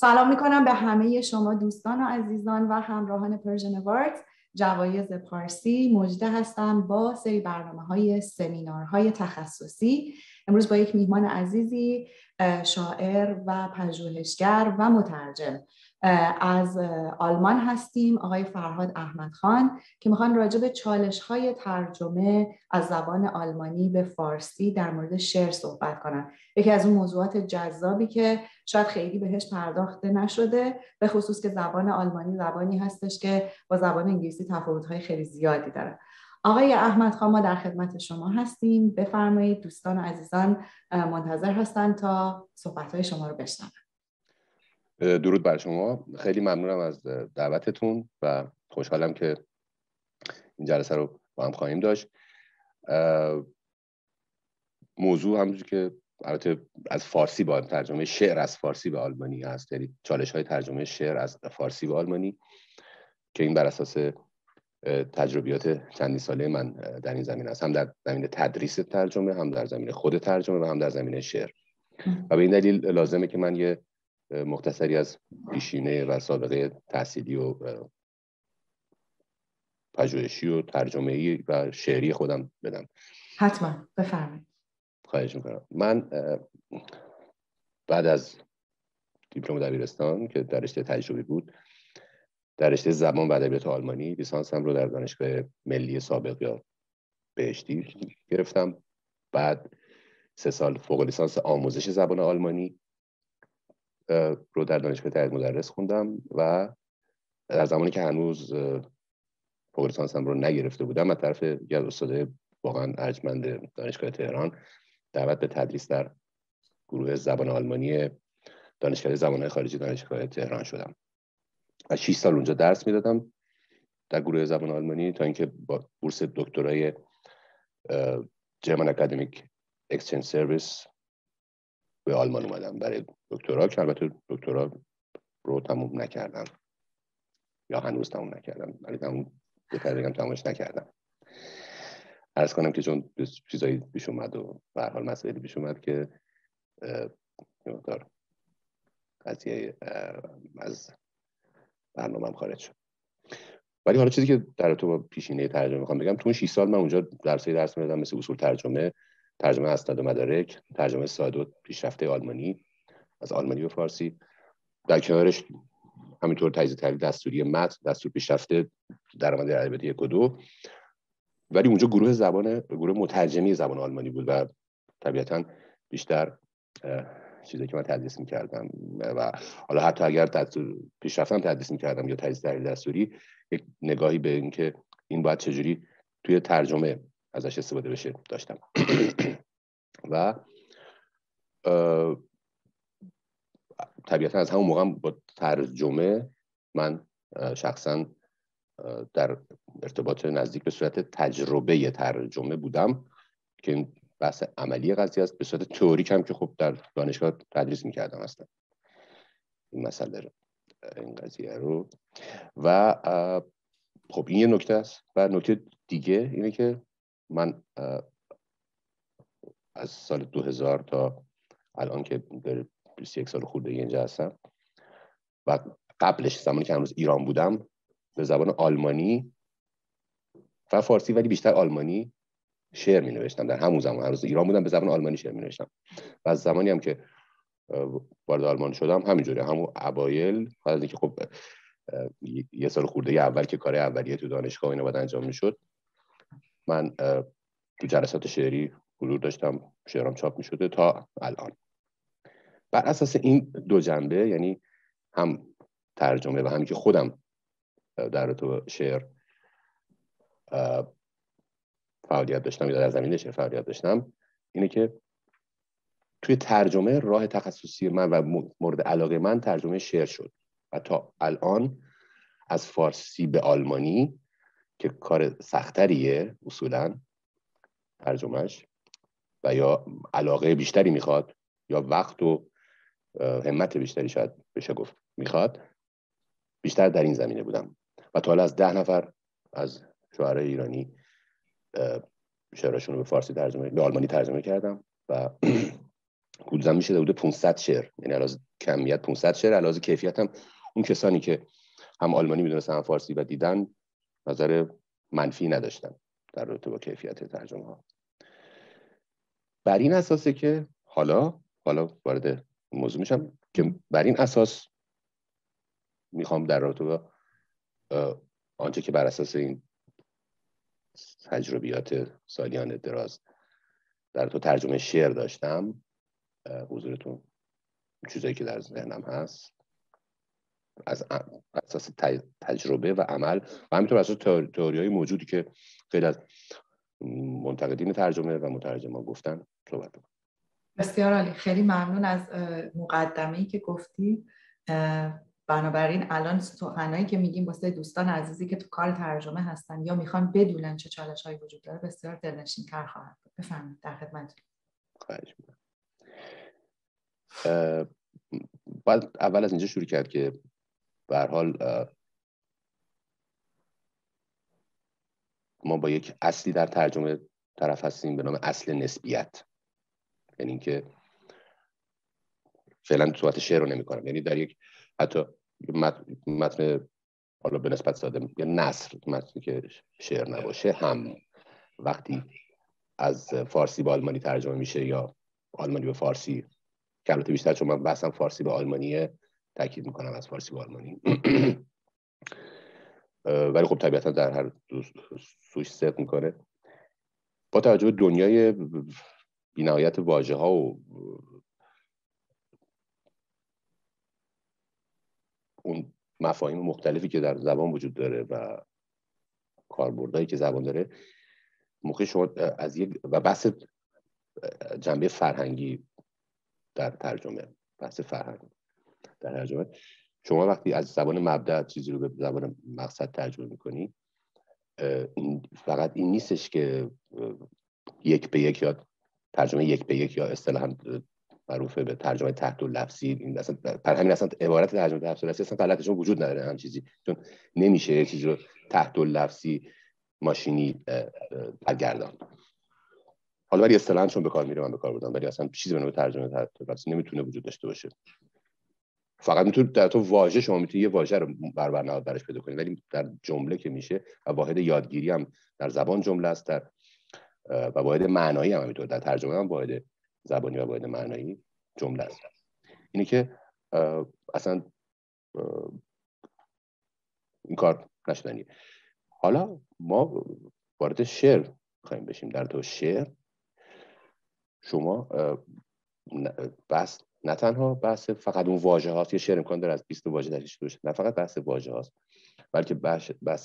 سلام میکنم به همه شما دوستان و عزیزان و همراهان پرژن واردز. جوایز پارسی مژده هستم با سری برنامه‌های سمینارهای تخصصی. امروز با یک میهمان عزیزی، شاعر و پژوهشگر و مترجم از آلمان هستیم، آقای فرهاد احمدخان، که میخوان راجع به چالش‌های ترجمه از زبان آلمانی به فارسی در مورد شعر صحبت کنن. یکی از اون موضوعات جذابی که شاید خیلی بهش پرداخته نشده، به خصوص که زبان آلمانی زبانی هستش که با زبان انگلیسی تفاوت‌های خیلی زیادی داره. آقای احمدخان، ما در خدمت شما هستیم. بفرمایید، دوستان و عزیزان منتظر هستن تا صحبت‌های شما رو بشنون. درود بر شما. خیلی ممنونم از دعوتتون و خوشحالم که این جلسه رو با هم خواهیم داشت. موضوع همونجوری که البته از فارسی به ترجمه شعر از فارسی به آلمانی هست، یعنی چالش‌های ترجمه شعر از فارسی به آلمانی، که این بر اساس تجربیات چندین ساله من در این زمینه است، هم در زمینه تدریس ترجمه، هم در زمینه خود ترجمه و هم در زمینه شعر. و به این دلیل لازمه که من یه مختصری از پیشینه و سابقه تحصیلی و پژوهشی و ترجمه‌ای و شعری خودم بدم. حتما بفرمایید. خواهش میکنم. من بعد از دیپلم دبیرستان که در رشته تجربی بود، در رشته زبان و ادبیات آلمانی لیسانسم رو در دانشگاه ملی سابق یا بهشتی گرفتم. بعد 3 سال فوق لیسانس آموزش زبان آلمانی رو در دانشگاه تایید مدرس خوندم و در زمانی که هنوز فوق لیسانسم رو نگرفته بودم، از طرف یکی از استادای واقعا ارجمند دانشگاه تهران دعوت به تدریس در گروه زبان آلمانی دانشکده زبان‌های خارجی دانشگاه تهران شدم و 6 سال اونجا درس میدادم در گروه زبان آلمانی، تا اینکه با بورس دکترای جرمن اکادمیک اکسچنج سرویس به آلمان اومدم برای دکترا، که البته دکترا رو تموم نکردم یا هنوز تموم نکردم، ولی تمومش نکردم. عرض کنم که چون چیزایی پیش اومد و به هر حال مسائلی پیش اومد که قضیه از برنامه‌ام خارج شد. ولی حالا چیزی که در تو پیشینه ترجمه میخوام بگم، تو اون 6 سال من اونجا درس میدادم، مثل اصول ترجمه، ترجمه اسناد و مدارک، ترجمه ساده و پیشرفته آلمانی از آلمانی به فارسی. در کنارش همینطور تجزیه تحلیل دستوری متن، دستور پیشرفته درآمد ادبیات 1 و 2. ولی اونجا گروه مترجمی زبان آلمانی بود و طبیعتاً بیشتر چیزی که من تدریس می‌کردم و حالا حتی اگر پیشرفتم تدریس می‌کردم یا تجزیه تحلیل دستوری، یک نگاهی به اینکه این باید چجوری توی ترجمه ازش استفاده بشه داشتم. و طبیعتاً از همون موقع با ترجمه من شخصاً در ارتباط نزدیک به صورت تجربه ترجمه بودم، که این بحث عملی قضیه است. به صورت تئوریک هم که خب در دانشگاه تدریس می‌کردم اصلا این مسئله رو، این قضیه رو. و خب این یه نکته است. و نکته دیگه اینه که من از سال 2000 تا الان که در 21 سال خورده اینجا هستم و قبلش زمانی که هنوز ایران بودم به زبان آلمانی و فارسی، ولی بیشتر آلمانی شعر می نوشتم. در همون زمان هنوز ایران بودم، به زبان آلمانی شعر می نوشتم. و از زمانی هم که وارد آلمان شدم همینجوری، همون اوایل، بعد از اینکه خب 1 سال خورده اول که کار اولیه تو دانشگاه اینا باید انجام میشد، من تو جلسات شعری حضور داشتم، شعرام چاپ میشده تا الان. بر اساس این دو جنبه، یعنی هم ترجمه و همین که خودم در تو شعر فعالیت داشتم یا در زمینه شعر فعالیت داشتم، اینه که توی ترجمه راه تخصصی من و مورد علاقه من ترجمه شعر شد و تا الان از فارسی به آلمانی که کار سختریه اصولاً ترجمهش و یا علاقه بیشتری میخواد یا وقت و همت بیشتری شاید بشه گفت میخواد، بیشتر در این زمینه بودم و تا حالا از 10 نفر از شاعرای ایرانی شعرشون رو به فارسی ترجمه، به آلمانی ترجمه کردم و حدوداً میشه حدود 500 شعر، یعنی علاوه کمیت 500 شعر، علاوه کیفیت هم اون کسانی که هم آلمانی میدونستن هم فارسی و دیدن نظر منفی نداشتن در رابطه با کیفیت ترجمه ها. بر این اساسه که حالا وارد موضوع میشم که بر این اساس میخوام در رابطه با آنچه که بر اساس این تجربیات سالیان دراز در تو ترجمه شعر داشتم حضورتون چیزایی که در ذهنم هست از اساس تجربه و عمل و همینطور اساس تئوری‌های موجودی که خیلی از منتقدین ترجمه و مترجمان گفتن صحبت کنم. بسیار عالی، خیلی ممنون از مقدمه‌ای که گفتی. بنابراین الان سخنایی که میگیم واسه دوستان عزیزی که تو کار ترجمه هستن یا میخوان بدونن چه چالش‌هایی وجود داره بسیار دلنشین‌تر خواهد بود. بفرمایید، در خدمتتون. خواهش می‌کنم. باید اول از اینجا شروع کرد که به هر حال ما با یک اصلی در ترجمه طرف هستیم به نام اصل نسبیت. یعنی اینکه فعلا صحبت شعر رو نمی‌کنم، یعنی در یک حتی متن حالا به نسبت ساده یا نثر، متنی که شعر نباشه، هم وقتی از فارسی به آلمانی ترجمه میشه یا آلمانی به فارسی، که البته بیشتر چون من بحثم فارسی به آلمانیه تاکید میکنم از فارسی به آلمانی ولی خب طبیعتا در هر دو سوش صدق میکنه. با توجه به دنیای بی‌نهایت واژه‌ها و اون مفاهیم مختلفی که در زبان وجود داره و کاربردهایی که زبان داره، موقع شما از یک و بحث جنبه فرهنگی در ترجمه، بحث فرهنگ در ترجمه، شما وقتی از زبان مبدأ چیزی رو به زبان مقصد ترجمه میکنی، فقط این نیستش که یک به یک یا ترجمه یک به یک یا اصطلاحاً معروفه به ترجمه تحت اللفظی، این اصلا پر همین اصلا عبارت ترجمه تحت اللفظی اصلا غلطشون وجود نداره هم چیزی، چون نمیشه یه چیزی رو تحت اللفظی ماشینی برگردان. حالا ولی اصطلاحاً چون به کار میره من به کار بردم، ولی اصلا چیزی به نام ترجمه تحت اللفظی نمیتونه وجود داشته باشه. فقط میتونه در تو واژه، شما میتونی یه واژه رو برابر نهاد برش پیدا کنید، ولی در جمله که میشه و واحد یادگیری هم در زبان جمله است، در و واحد معنایی هم همینطور، در ترجمه هم واحد زبانی و واحد معنایی جمله است. اینه که اصلا این کار نشدنیه. حالا ما وارد شعر خواهیم بشیم. در تو شعر شما بس نه تنها بحث فقط اون واژه هاست، یه شعر امکان داره از 20 واژه تشکیل بشه، نه فقط بحث واژه هاست، بلکه بحث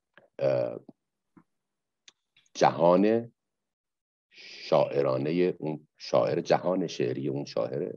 جهان شاعرانه اون شاعر، جهان شعری اون شاعره،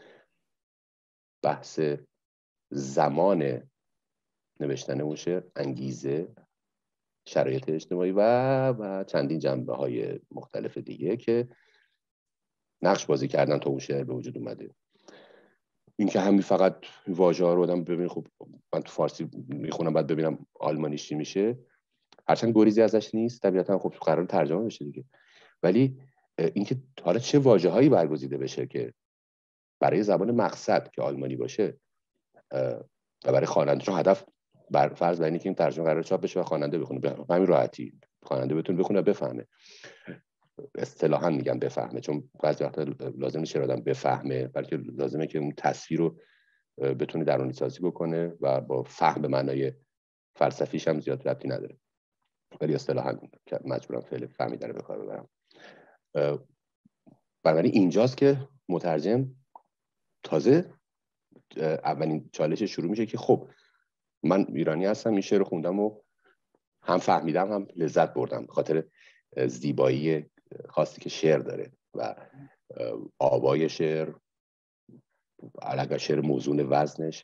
بحث زمان نوشتن اون شعر، انگیزه، شرایط اجتماعی و چندین جنبه های مختلف دیگه که نقش بازی کردن تا اون شعر به وجود اومده. این که همین فقط واژه ها رو آدم ببین، خب من تو فارسی میخونم بعد ببینم آلمانیش چی میشه، هرچند گریزی ازش نیست طبیعتا، خب قرار ترجمه بشه دیگه، ولی اینکه حالا چه واژه‌هایی برگزیده بشه که برای زبان مقصد که آلمانی باشه و برای خواننده، چون هدف بر فرض بر اینه که این ترجمه قرار چاپ بشه و خواننده بخونه، به همین راحتی خواننده بتونه بخونه و بفهمه. اصطلاحاً میگم بفهمه، چون بعضی وقتا لازم نیست آدم بفهمه، بلکه لازمه که اون تصویر رو بتونه درونی سازی بکنه و با فهم به معنای فلسفیش هم زیاد ربطی نداره، ولی اصطلاحاً مجبورم فعل فهمیدن رو به کار ببرم. بنابراین اینجاست که مترجم تازه اولین چالش شروع میشه که خب من ایرانی هستم، این شعر رو خوندم و هم فهمیدم هم لذت بردم به خاطر زیبایی خاصی که شعر داره و آوای شعر، اگر شعر موزون وزنش،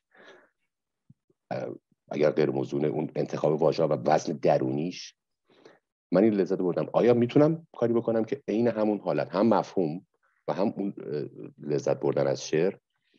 اگر غیر موزون اون انتخاب واژه‌ها و وزن درونیش، من این لذت بردم. آیا میتونم کاری بکنم که عین همون حالت، هم مفهوم و هم اون لذت بردن از شعر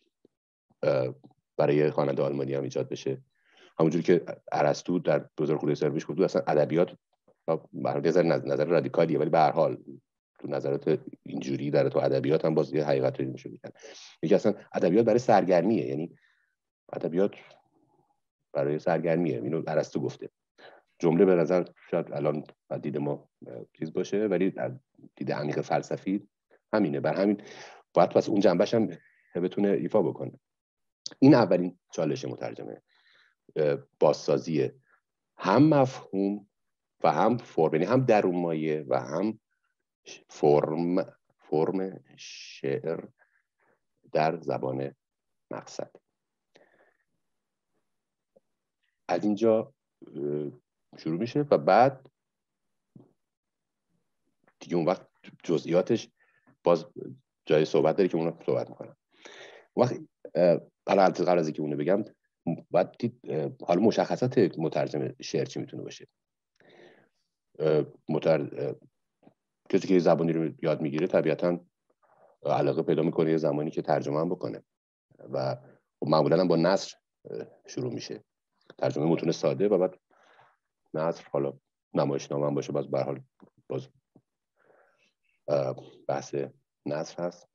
برای خواننده آلمانی هم ایجاد بشه؟ همونجوری که ارسطو در 2000 خورده سال پیش گفت اصلا ادبیات نظر رادیکالیه، ولی به هر حال تو نظرات اینجوری در تو ادبیات هم باز یه حقیقتی میشه بگن. یکی اصلا ادبیات برای سرگرمیه، یعنی ادبیات برای سرگرمیه. اینو ارسطو گفته. جمله به نظر شاید الان دید ما چیز باشه، ولی در دید عمیق فلسفی همینه. بر همین باید پس اون جنبش هم بتونه ایفا بکنه. این اولین چالش مترجمه، بازسازی هم مفهوم و هم فرم، یعنی هم درون مایه و هم فرم شعر در زبان مقصد. از اینجا شروع میشه و بعد دیگه اون وقت جزئیاتش باز جای صحبت داره که اونو صحبت میکنم. اون وقت حالا قبل از اینکه اونو بگم باید دید حالا مشخصات مترجم شعر چی میتونه باشه. کسی که زبانی رو یاد میگیره طبیعتاً علاقه پیدا میکنه یه زمانی که ترجمه هم بکنه و معمولاً هم با نثر شروع میشه، ترجمه متون ساده و بعد نثر، حالا نمایشنامه هم باشه، باز به هر حال باز بحث نثر هست.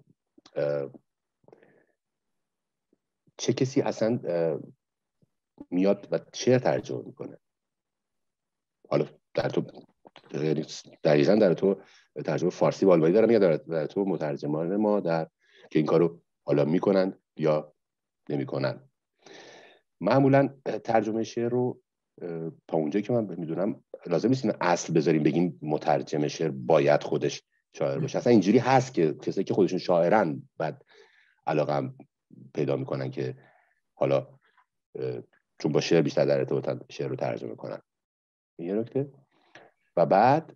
چه کسی اصلا میاد و شعر ترجمه میکنه؟ حالا در تو دقیقاً در تو ترجمه فارسی و آلمانی دارم یا در تو مترجمان ما در که این کارو حالا میکنن یا نمیکنن. معمولا ترجمه شعر رو تا اونجایی که من میدونم لازم نیست اینو اصل بذاریم بگیم مترجم شعر باید خودش شاعر باشه. اصلا اینجوری هست که کسایی که خودشون شاعرن بعد علاقه هم پیدا میکنن که حالا چون با شعر بیشتر در ارتباطن شعر رو ترجمه کنن. این نکته. و بعد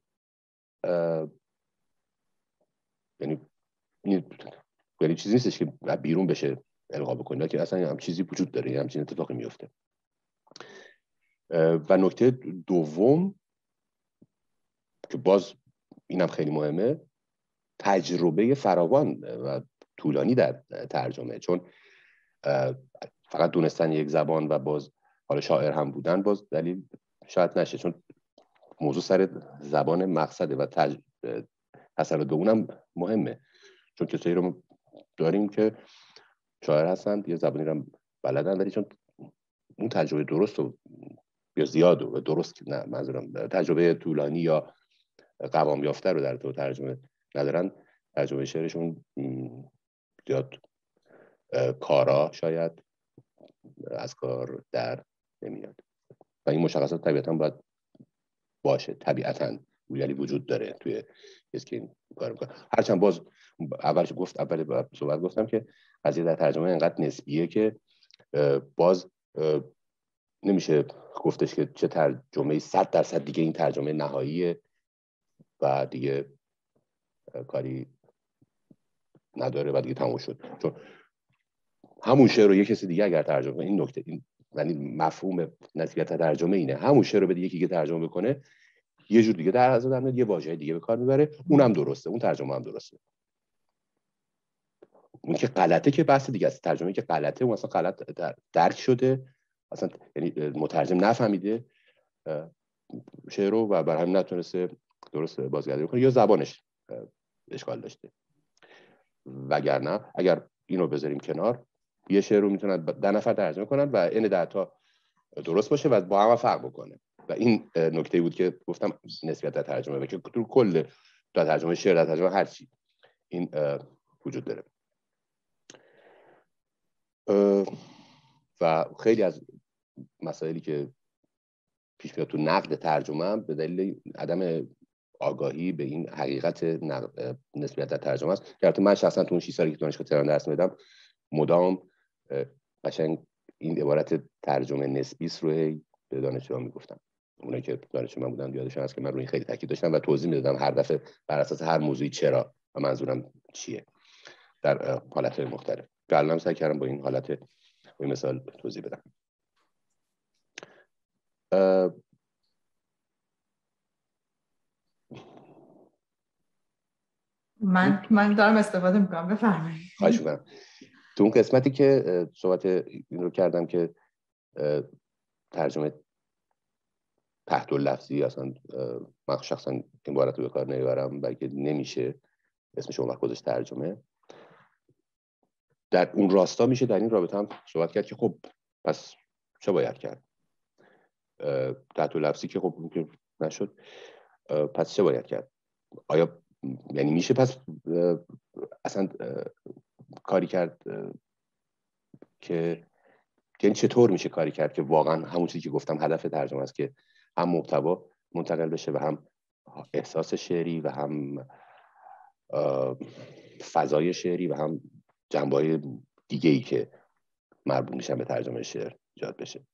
یعنی چیزی نیستش که بیرون بشه القا بکنه، که اصلا هم چیزی وجود داره، هم چیزی اتفاقی میفته. و نکته دوم که باز اینم خیلی مهمه، تجربه فراوان و طولانی در ترجمه. چون فقط دونستن یک زبان و باز حالا شاعر هم بودن باز دلیل شاید نشه، چون موضوع سر زبان مقصده و تسلط به اونم مهمه. چون کسایی رو داریم که شاعر هستن یه زبانی رو بلدن ولی چون اون تجربه درست و یا زیاد و درست، نه منظورم تجربه طولانی یا قوام یافته رو در تو ترجمه ندارن، ترجمه شعرشون زیاد کارا شاید از کار در نمیاد و این مشخصات طبیعتاً باید باشه، طبیعتاً یعنی وجود داره توی کسی که این کار میکنه. هرچند باز اول صحبت گفتم که قضیه در ترجمه اینقدر نسبیه که باز نمیشه گفتش که چه ترجمه 100% دیگه این ترجمه نهاییه و دیگه کاری نداره و دیگه تموم شد. چون همون شعر رو یک کسی دیگه اگر ترجمه کنه، این نکته، این یعنی مفهوم نسبیت ترجمه اینه، همون شعر رو به یکی دیگه ترجمه بکنه یه جور دیگه در نظر میاد، یه واژه دیگه به کار میبره، اونم درسته، اون ترجمه هم درسته. اون که غلطه که بحث دیگه است. ترجمه که غلطه اون اصلا غلط درک شده، اصلا یعنی مترجم نفهمیده شعر رو و برای همین نتونسته درست بازگردانی کنه یا زبانش اشکال داشته. وگرنه اگر اینو بذاریم کنار، یه شعر رو میتونن 10 نفر ترجمه کنن و این 10 تا درست باشه و با هم فرق بکنه. و این نکته بود که گفتم نسبیت در ترجمه و که تو کل در ترجمه شعر، در ترجمه هر چی این وجود داره. و خیلی از مسائلی که پیش میاد تو نقد ترجمه هم به دلیل عدم آگاهی به این حقیقت نسبیت در ترجمه است که البته من شخصا تو اون 6 سالی که دانشگاه تهران درس میدادم مدام قشنگ این عبارت ترجمه نسبی رو به دانشجوها میگفتم. اونایی که دانشجو من بودن یادشون هست که من روی این خیلی تاکید داشتم و توضیح میدادم هر دفعه بر اساس هر موضوعی چرا و منظورم چیه در حالت‌های مختلف. الان سعی کردم با این حالت با این مثال توضیح بدم. من دارم استفاده میکنم، بفرمایید. خواهش میکنم. تو اون قسمتی که صحبت این رو کردم که ترجمه تحت اللفظی اصلا من شخصا این عبارت رو به کار نمیبرم، بلکه نمیشه اسمش اون وقت گذاشت ترجمه. در اون راستا میشه در این رابطه هم صحبت کرد که خب پس چه باید کرد؟ تحت لفظی که خب ممکن نشد، پس چه باید کرد؟ آیا یعنی میشه پس اصلا کاری کرد که یعنی چطور میشه کاری کرد که واقعا همون چیزی که گفتم هدف ترجمه است که هم محتوا منتقل بشه و هم احساس شعری و هم فضای شعری و هم جنبه‌های دیگه‌ای که مربوط میشن به ترجمه شعر ایجاد بشه.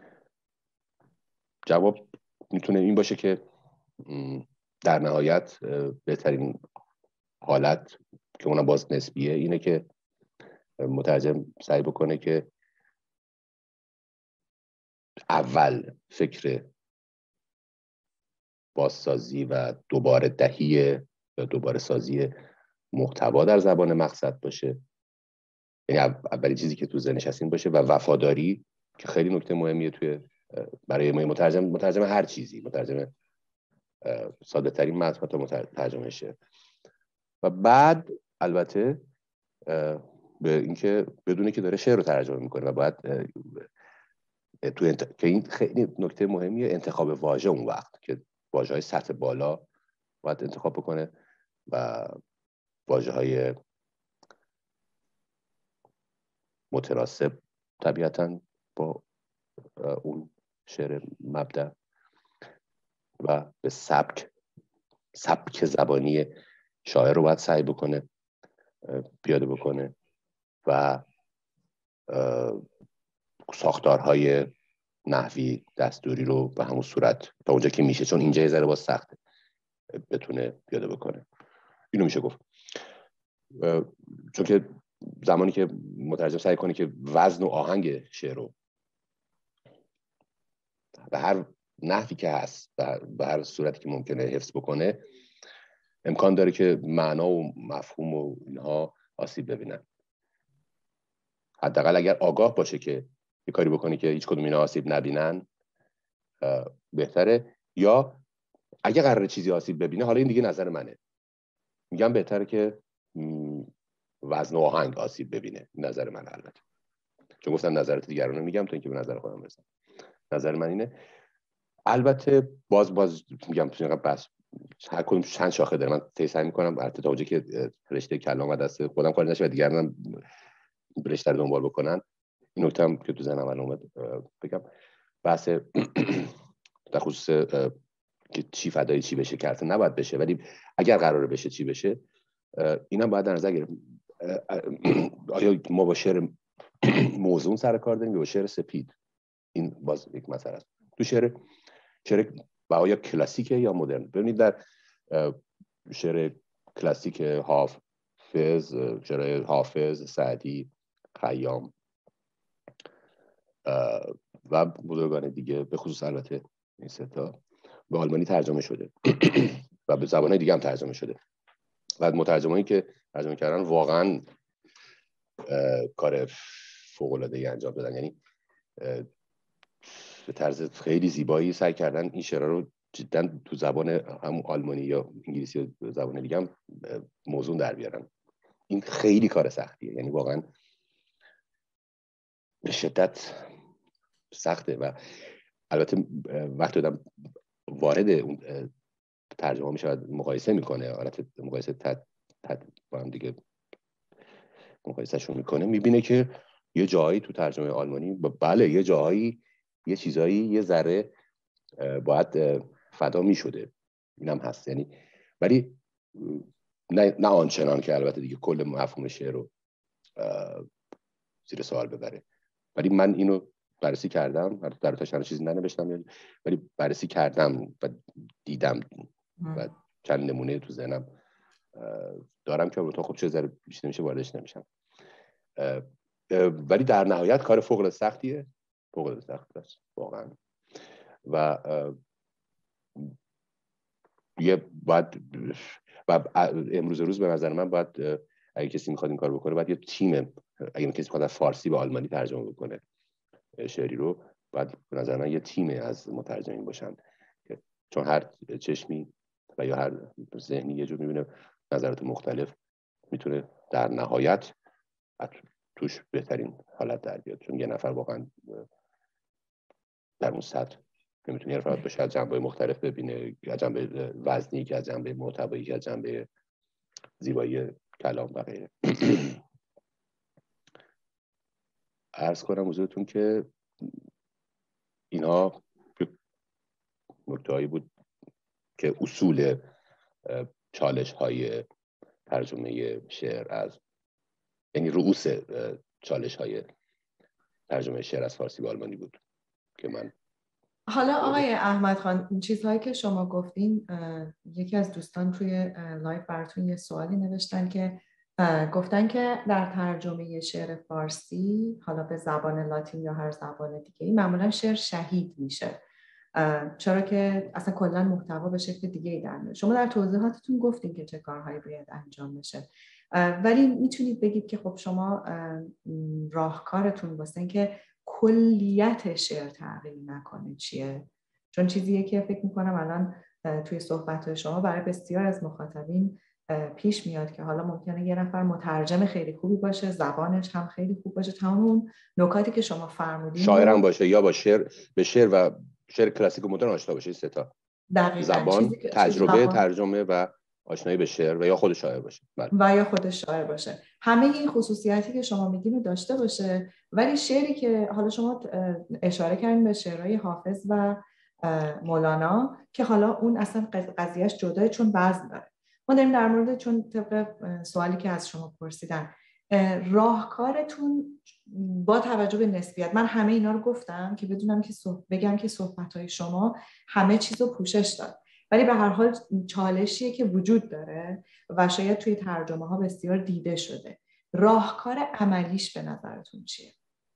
جواب میتونه این باشه که در نهایت بهترین حالت که اونم باز نسبیه اینه که مترجم سعی بکنه که اول فکر بازسازی و دوباره دهی یا دوباره سازی محتوا در زبان مقصد باشه. یعنی اولین چیزی که تو ذهنش هست این باشه و وفاداری که خیلی نکته مهمیه توی برای مترجم هر چیزی، مترجم ساده ترین متن تا مترجم شعر. و بعد البته به اینکه بدونه که داره شعر رو ترجمه میکنه و باید که این خیلی نکته مهمیه، انتخاب واژه اون وقت که واژه‌های سطح بالا باید انتخاب بکنه و واژه‌های متناسب طبیعتاً با اون شعر مبدأ و به سبک زبانی شاعر رو باید سعی بکنه پیاده بکنه و ساختارهای نحوی دستوری رو به همون صورت تا اونجا که میشه، چون اینجا یه ذره باز سخته، بتونه پیاده بکنه. اینو میشه گفت. چون که زمانی که مترجم سعی کنه که وزن و آهنگ شعر رو به هر نحوی که هست به هر صورتی که ممکنه حفظ بکنه، امکان داره که معنا و مفهوم و اینها آسیب ببینن. حداقل اگر آگاه باشه که یه کاری بکنه که هیچ کدوم اینا آسیب نبینن بهتره، یا اگه قراره چیزی آسیب ببینه، حالا این دیگه نظر منه، میگم بهتره که وزن و آهنگ آسیب ببینه. نظر من البته، چون گفتم نظرات دیگران رو میگم تا اینکه به نظر خودم برسم. نظر من اینه. البته باز میگم بس هر کدوم چند شاخه داره. من سعی میکنم البته تا اونجا که رشته کلام و دست خودم کار نشه و دیگران رشته رو دنبال بکنن. این نکته هم که تو ذهنم الان اومد بگم، بحث در خصوص که چی فدای چی بشه، که اصلا نباید بشه، ولی اگر قراره بشه چی بشه، اینم باید در نظر گرفت. آیا ما با شعر موزون سر کار داریم یا با شعر سپید؟ این باز یک مسئله است. تو شعر آیا کلاسیکه یا مدرن؟ ببینید در شعر کلاسیک حافظ، سعدی، خیام و بزرگان دیگه، به خصوص البته این سه تا، به آلمانی ترجمه شده و به زبان‌های دیگه هم ترجمه شده و مترجمانی که ترجمه کردن واقعا کار فوق‌العاده‌ای انجام دادن. یعنی به طرز خیلی زیبایی سعی کردن این شعرها رو جدا تو زبان همون آلمانی یا انگلیسی یا زبان دیگه هم موزون در بیارن. این خیلی کار سختیه، یعنی واقعا به شدت سخته. و البته وقتی آدم وارد اون ترجمه میشه مقایسه میکنه، حالت مقایسه با هم دیگه مقایسهشون میکنه، میبینه که یه جایی تو ترجمه آلمانی بله یه جایی یه چیزایی یه ذره باید فدا میشده، اینم هست. یعنی ولی نه آنچنان که البته دیگه کل مفهوم شعر رو زیر سوال ببره. ولی من اینو بررسی کردم، در تاشن چیزی ننوشتم، ولی بررسی کردم و دیدم و چند نمونه تو ذهنم دارم که البته خب چه ذره بیشتر میشه واردش نمیشم. ولی در نهایت کار فوق العاده سختیه، فوق العاده سخت است واقعا. و امروز روز به نظر من باید اگه کسی میخواد این کار بکنه، باید یه تیم، اگه کسی میخواد از فارسی به آلمانی ترجمه بکنه شعری رو، باید به نظر من یه تیم از مترجمین باشن چون هر چشمی و یا هر ذهنی یه جور میبینه نظرات مختلف، میتونه در نهایت توش بهترین حالت در بیاد. چون یه نفر واقعا در اون سطح نمیتونه یه فرد باشه از جنبه مختلف ببینه، از جنبه وزنی، که از جنبه محتوایی، که از جنبه زیبایی کلام و غیره. عرض کنم حضورتون که اینها نکته‌هایی بود که اصول چالش های ترجمه شعر از، یعنی رؤوس چالش های ترجمه شعر از فارسی به آلمانی بود که من. حالا آقای احمد خان، چیزهایی که شما گفتین، یکی از دوستان توی لایو براتون یه سوالی نوشتن که گفتن که در ترجمه شعر فارسی، حالا به زبان لاتین یا هر زبان دیگه‌ای، معمولا شعر شهید میشه، چرا که اصلا کلا محتوا به شکل دیگه‌ای در میاد. شما در توضیحاتتون گفتین که چه کارهایی باید انجام بشه، ولی میتونید بگید که خب شما راهکارتون واسه اینکه کلیت شعر تغییر نکنه چیه؟ چون چیزیه که فکر میکنم الان توی صحبت‌های شما برای بسیار از مخاطبین پیش میاد که حالا ممکنه یه نفر مترجم خیلی خوبی باشه، زبانش هم خیلی خوب باشه، تمام اون نکاتی که شما فرمودین، شاعرم باشه یا با شعر و شعر کلاسیک و مدرن آشنا باشه، سه تا زبان، تجربه ترجمه و آشنایی به شعر، و یا خود شاعر باشه. و یا خود شاعر باشه. همه این خصوصیاتی که شما میگین رو داشته باشه. ولی شعری که حالا شما اشاره کردین به شعرهای حافظ و مولانا که حالا اون اصلا قضیهش جداه، چون وزن داره. ما داریم در مورد، چون طبق سوالی که از شما پرسیدن، راهکارتون با توجه به نسبیت، من همه اینا رو گفتم که بدونم که بگم که صحبت‌های شما همه چیز رو پوشش داد، ولی به هر حال چالشیه که وجود داره و شاید توی ترجمه ها بسیار دیده شده. راهکار عملیش به نظرتون چیه؟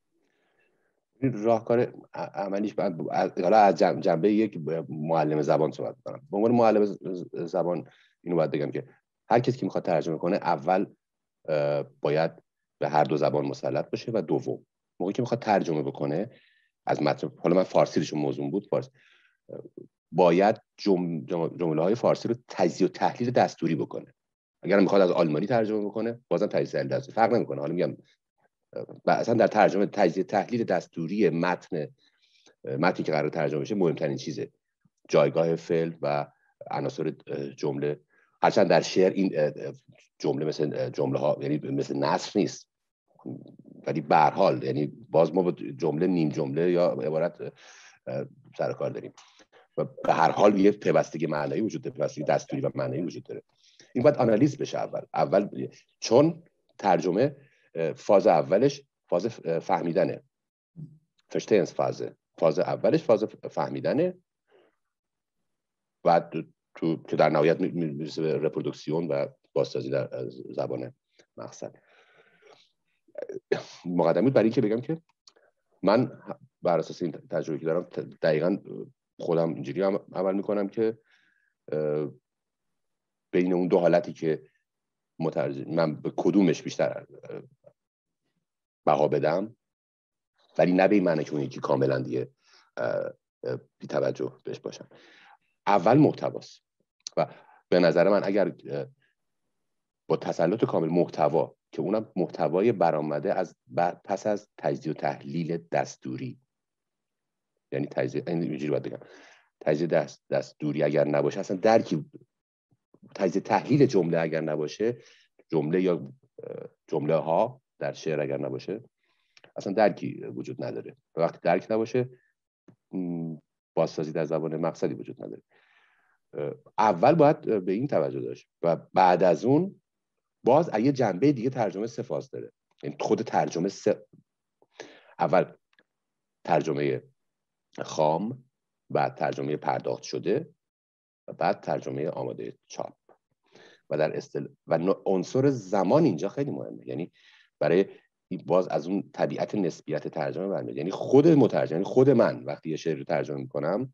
راهکار عملیش حالا از جنبه یک معلم زبان صحبت کنم. به عنوان معلم زبان اینو باید بگم که هر کسی که میخواد ترجمه کنه اول باید به هر دو زبان مسلط باشه، و دوم موقعی که میخواد ترجمه بکنه از متن، حالا من فارسی روش موضوع بود، فارسی، باید جمله های فارسی رو تجزیه و تحلیل دستوری بکنه. اگر میخواد از آلمانی ترجمه بکنه بازم تجزیه و تحلیل دستوری، فرق نمیکنه. حالا میگم اصلا در ترجمه تجزیه تحلیل دستوری متنی که قرار ترجمه بشه مهمترین چیزه، جایگاه فعل و عناصر جمله. هرچند در شعر این جمله مثل جمله ها، یعنی مثل نثر نیست، ولی به هر حال یعنی باز ما با جمله، نیم جمله یا عبارت سر کار داریم و به هر حال یه پیوستگی معنایی وجود داره، پیوستگی دستوری و معنایی وجود داره. این باید آنالیز بشه اول، چون ترجمه فاز اولش فاز فهمیدنه، فرشتینس فاز اولش فاز فهمیدنه، بعد تو که در نهایت میرسه به رپرودوکسیون و بازسازی در زبان مقصد. مقدمه برای اینکه بگم که من بر اساس این تجربه که دارم دقیقاً خودم اینجوری عمل میکنم که بین اون دو حالتی که من به کدومش بیشتر بها بدم، ولی نه به این معنی که اون یکی کاملا دیگه بی توجه بهش باشم. اول محتواست و به نظر من اگر با تسلط کامل محتوا، که اونم محتوای برآمده از پس از تجزیه و تحلیل دستوری، یعنی اینجوری باید بگم، تجزیه دستوری اگر نباشه، اصلا درکی تجزیه تحلیل جمله اگر نباشه، جمله یا جمله ها در شعر اگر نباشه، اصلا درکی وجود نداره. و وقتی درک نباشه بازسازی در زبان مقصدی وجود نداره. اول باید به این توجه داشت و بعد از اون باز یه جنبه دیگه ترجمه سه فاز داره. یعنی خود ترجمه اول ترجمه خام، بعد ترجمه پرداخت شده و بعد ترجمه آماده چاپ. و در و عنصر زمان اینجا خیلی مهمه، یعنی برای باز از اون طبیعت نسبیت ترجمه برمیاد. یعنی خود مترجم، یعنی خود من وقتی یه شعر رو ترجمه میکنم،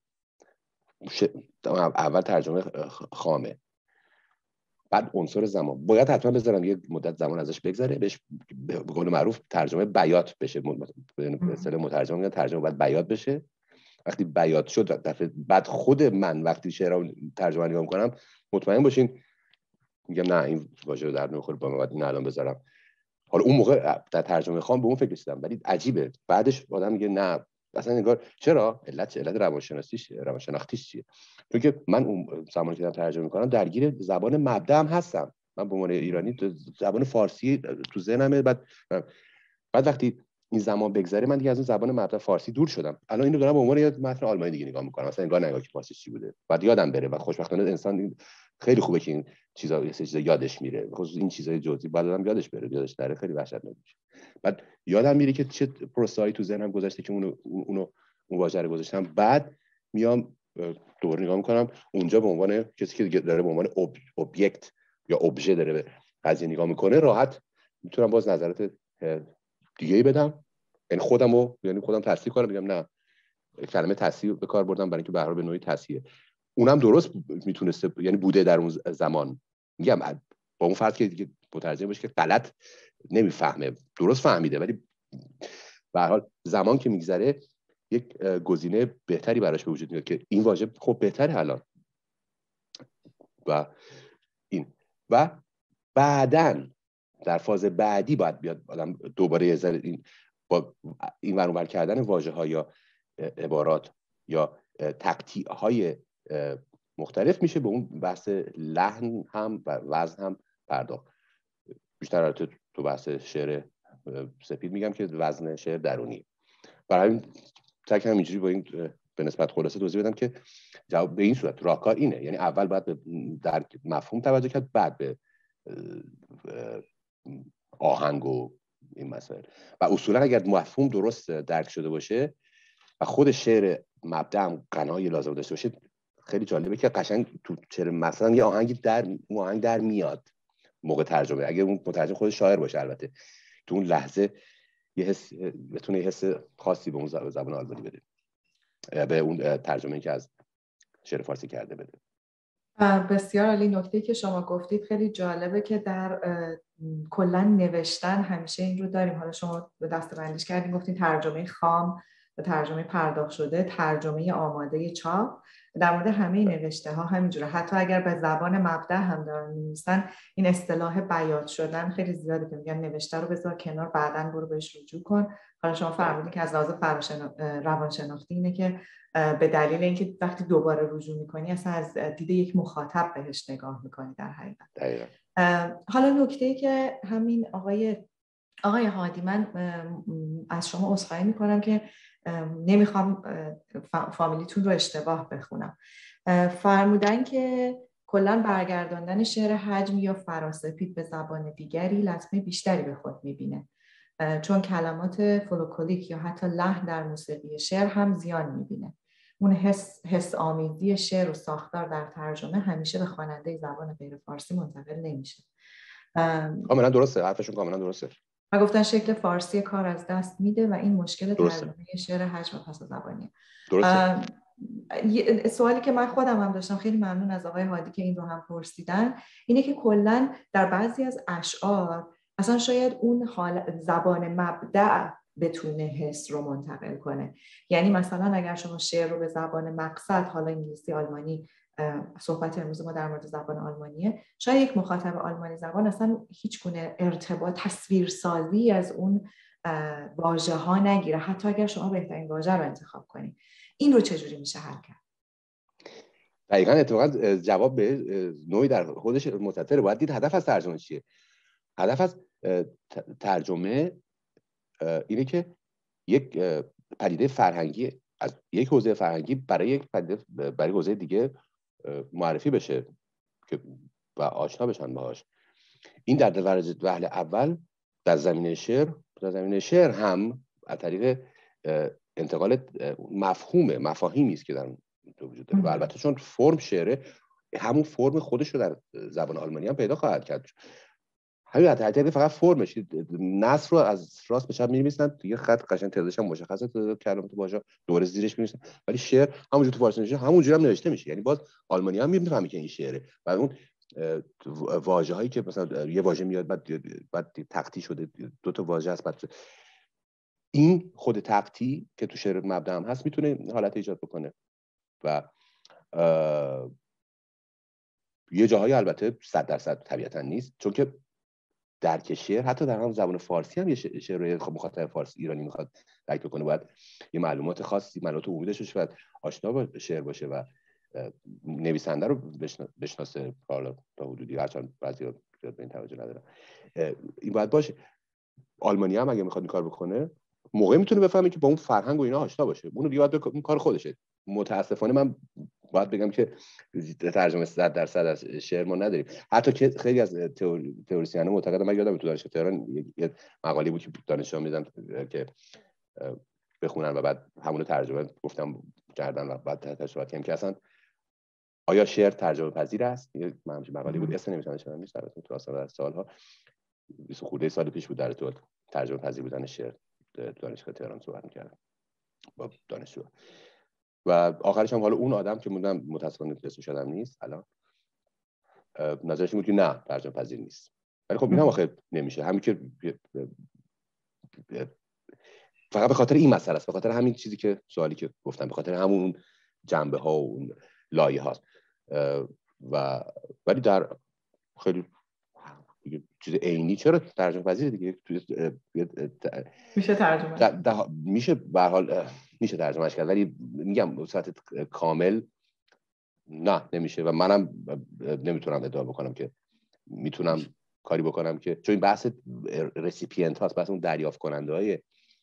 اول ترجمه خامه، بعد عنصر زمان باید حتما بذارم یه مدت زمان ازش بگذره، بهش به قول معروف ترجمه بیات بشه. به اصطلاح مترجم میگن ترجمه باید بیات بشه وقتی بیات شد دفعه بعد خود من وقتی شعر رو ترجمه نگاه میکنم مطمئن باشین میگم نه این واژه رو در نمیخوره با من باید این الان بذارم. حالا اون موقع در ترجمه خام به اون فکر رسیدم، ولی عجیبه بعدش آدم میگه نه اصلا انگار چرا علت روانشناختیش چیه؟ چون که من اون زمانی که دارم ترجمه میکنم درگیر زبان مبدا هم هستم. من به عنوان ایرانی زبان فارسی تو ذهنمه، بعد وقتی این زمان بگذره من دیگه از اون زبان مبدا فارسی دور شدم. الان اینو دارم به عنوان یه متن آلمانی دیگه نگاه میکنم، مثلا انگار نگاه که فارسی چی بوده بعد یادم بره. و خوشبختانه انسان خیلی خوبه که این چیزا یادش میره، خصوصا این چیزای جزئی بعد آدم یادش بره، یادش نره خیلی وحشتناک میشه. بعد یادم میره که چه پروسه‌ای تو ذهنم گذشته که اون واژه رو گذاشتم، بعد میام دوباره نگاه میکنم اونجا به عنوان کسی که داره به عنوان اوبجکت یا ابژه داره به قضیه نگاه میکنه، راحت میتونم باز نظرات دیگه‌ای بدم. یعنی خودم تصحیح کنم، بگم نه کلمه تصحیح به کار بردم برای اینکه به هر حال به نوعی تصحیح اونم درست میتونسته یعنی بوده در اون زمان. میگم با اون فرض که دیگه مترجم باشه که غلط نمیفهمه، درست فهمیده، ولی به هر حال زمان که میگذره یک گزینه بهتری براش به وجود میاد که این واژه خب بهتره الان. و بعدن در فاز بعدی باید بیاد آدم دوباره یه ذره این با این ور اونور کردن واژه‌ها یا عبارات یا تقطیع‌های مختلف میشه به اون بحث لحن هم و وزن هم پرداخت. بیشتر تو بحث شعر سپید میگم که وزن شعر درونی. برای همین سعی کردم اینجوری با این به نسبت خلاصه توضیح بدم که جواب به این صورت راهکار اینه. یعنی اول باید در مفهوم توجه کرد، بعد به آهنگ و این مسائل. و اصولا اگر مفهوم درست درک شده باشه و خود شعر مبدأ هم قنای لازم داشته باشه، خیلی جالبه که قشنگ تو شعر مثلا یه آهنگ در میاد موقع ترجمه، اگر اون مترجم خود شاعر باشه البته، تو اون لحظه یه حس بتونه یه حس خاصی به اون زبان آلمانی بده، به اون ترجمه‌ای که از شعر فارسی کرده بده. بسیار عالی. نکته که شما گفتید خیلی جالبه که در کلا نوشتن همیشه این رو داریم. حالا شما به دسته‌بندیش کردین، گفتین ترجمه خام و ترجمه پرداخت شده، ترجمه آماده چاپ. در مورد همه نوشته ها همینجوره، حتی اگر به زبان مبدأ هم دارن می‌نویسن این اصطلاح بیات شدن خیلی زیاده که میگن نوشته رو بذار کنار بعداً برو بهش رجوع کن. حالا شما فرمودین که از لحاظ روانشناختی اینه که به دلیل اینکه وقتی دوباره رجوع میکنی اصلا از دید یک مخاطب بهش نگاه میکنی در حقیقت. حالا نکته‌ای که همین آقای هادی، من از شما عذرخواهی میکنم که نمیخوام فامیلیتون رو اشتباه بخونم. فرمودن که کلا برگرداندن شعر حجم یا فراسپید به زبان دیگری لطمه بیشتری به خود میبینه، چون کلمات فولکلوریک یا حتی لحن در موسیقی شعر هم زیان میبینه. اون حس آمیزی شعر و ساختار در ترجمه همیشه به خواننده زبان غیر فارسی منتقل نمیشه. کاملا درسته، حرفشون کاملا درسته. و گفتن شکل فارسی کار از دست میده و این مشکل ترجمه شعر حجم و پس زبانیه. درسته. سوالی که من خودم هم داشتم، خیلی ممنون از آقای هادی که این رو هم پرسیدن، اینه که کلا در بعضی از اشعار اصلا شاید اون زبان مبدأ بتونه حس رو منتقل کنه. یعنی مثلا اگر شما شعر رو به زبان مقصد، حالا انگلیسی، آلمانی، صحبت امروز ما در مورد زبان آلمانیه، شاید یک مخاطب آلمانی زبان اصلا هیچ گونه ارتباط تصویرسازی از اون واژه ها نگیره، حتی اگر شما بهترین واژه رو انتخاب کنید. این رو چجوری میشه حل کرد؟ دقیقاً اتفاقا جواب به نوعی در خودش مستطره. باید دید هدف از ترجمه چیه. هدف از ترجمه اینه که یک پدیده فرهنگی از یک حوزه فرهنگی برای یک پدیده برای حوزه دیگه معرفی بشه که و آشنا بشن باهاش. این در وهله اول در زمینه شعر هم از طریق انتقال مفاهیمی است که در وجود داره. و البته چون فرم شعره همون فرم خودش رو در زبان آلمانی هم پیدا خواهد کرد. همین حتی فقط فرمش، نثر رو از راست به چپ می‌نویسن، دیگه خط قشنگ تعدادش هم مشخصه، کلمات واژه دوباره زیرش می‌نویسن، ولی شعر همونجوری تو فارسی نوشته همونجوری هم نوشته میشه. یعنی باز آلمانی هم می‌فهمه که این شعره و اون واژه‌هایی که مثلا یه واژه میاد بعد تقطیع شده دو تا واژه است، بعد این خود تقطیع که تو شعر مبدأ هم هست میتونه حالت ایجاد بکنه و یه جاهای البته 100% طبیعتا نیست، چون که درک شعر حتی در هم زبان فارسی هم یه شعر خب مخاطب فارسی ایرانی میخواد درک بکنه، باید یه معلومات خاصی، معلومات عمومی داشته باشه، باید آشنا با شعر باشه و نویسنده رو بشناسه تا حدودی، هرچند بعضیا زیاد به این توجه ندارن. این باید باشه. آلمانی هم اگه میخواد این کار بکنه موقعی میتونه بفهمه که با اون فرهنگ و اینا آشنا باشه، اونو دیگه باید اون کار خودشه. متاسفانه من باید بگم که ترجمه 100% از شعر ما نداریم، حتی که خیلی از تئوریسین‌ها معتقدن، من یادم تو دانشگاه تهران یه مقاله بود که دانشجوها میدن که بخونن و بعد همون ترجمه گفتم کردن و بعد تحتش صحبت کردیم که اصلا آیا شعر ترجمه پذیر است. یه مقاله بود، اسم نمی‌شناسم نیست، البته تو اصلا سالها 20 خورده سال پیش بود، در تو ترجمه پذیر بودن شعر دانشگاه تهران صحبت می‌کردم با دانشجو و آخرش هم حالا اون آدم که موندم متأسفانه اسمش یادم نیست الان، نظرش بود که نه ترجمه پذیر نیست. ولی خب این هم آخه نمیشه، همین که فقط به خاطر این مسئله است، به خاطر همین چیزی که سوالی که گفتم، به خاطر همون جنبه ها و اون لایه هاست و ولی در خیلی چیز عینی چرا ترجمه پذیر دیگه میشه ترجمه میشه به هر حال میشه ترجمهش کرد، ولی میگم به صورت کامل نه نمیشه و منم نمیتونم ادعا بکنم که میتونم کاری بکنم که، چون این بحث رسیپینت هاست، بحث اون دریافت کننده های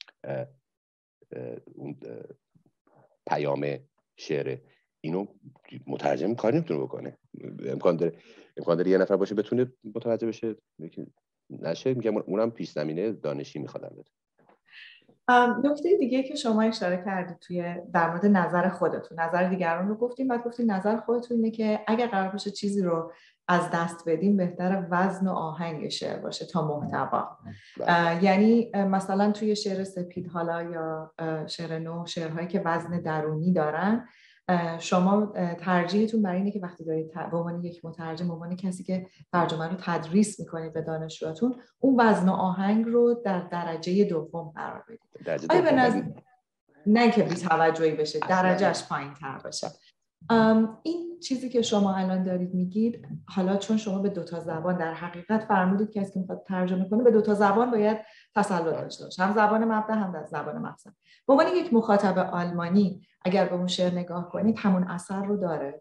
اون پیام شعر، اینو مترجم کاری نمیتونه بکنه. امکان داره یه نفر باشه بتونه متوجه بشه، نشه میگم اونم پیش زمینه دانشی میخواد البته. نکته دیگه که شما اشاره کردید توی در مورد نظر خودتون، نظر دیگران رو گفتیم، بعد گفتید نظر خودتون اینه که اگر قرار باشه چیزی رو از دست بدیم بهتره وزن و آهنگ شعر باشه تا محتوا. یعنی مثلا توی شعر سپید حالا یا شعر نو، شعرهایی که وزن درونی دارن، شما ترجیحتون برای اینه که وقتی دارید به عنوان یک مترجم، به عنوان کسی که ترجمه رو تدریس میکنید به دانشجوهاتون، اون وزن و آهنگ رو در درجه دوم قرار بدید. آیا به نظر نه که بی‌توجهی بشه، درجهش پایین‌تر باشه. این چیزی که شما الان دارید میگید، حالا چون شما به 2 زبان در حقیقت فرمودید که کسی که میخواد ترجمه کنه به 2 زبان باید تسلط داشته باشه، هم زبان مبدأ هم زبان مقصد. به عنوان یک مخاطب آلمانی اگر به اون شعر نگاه کنید همون اثر رو داره؟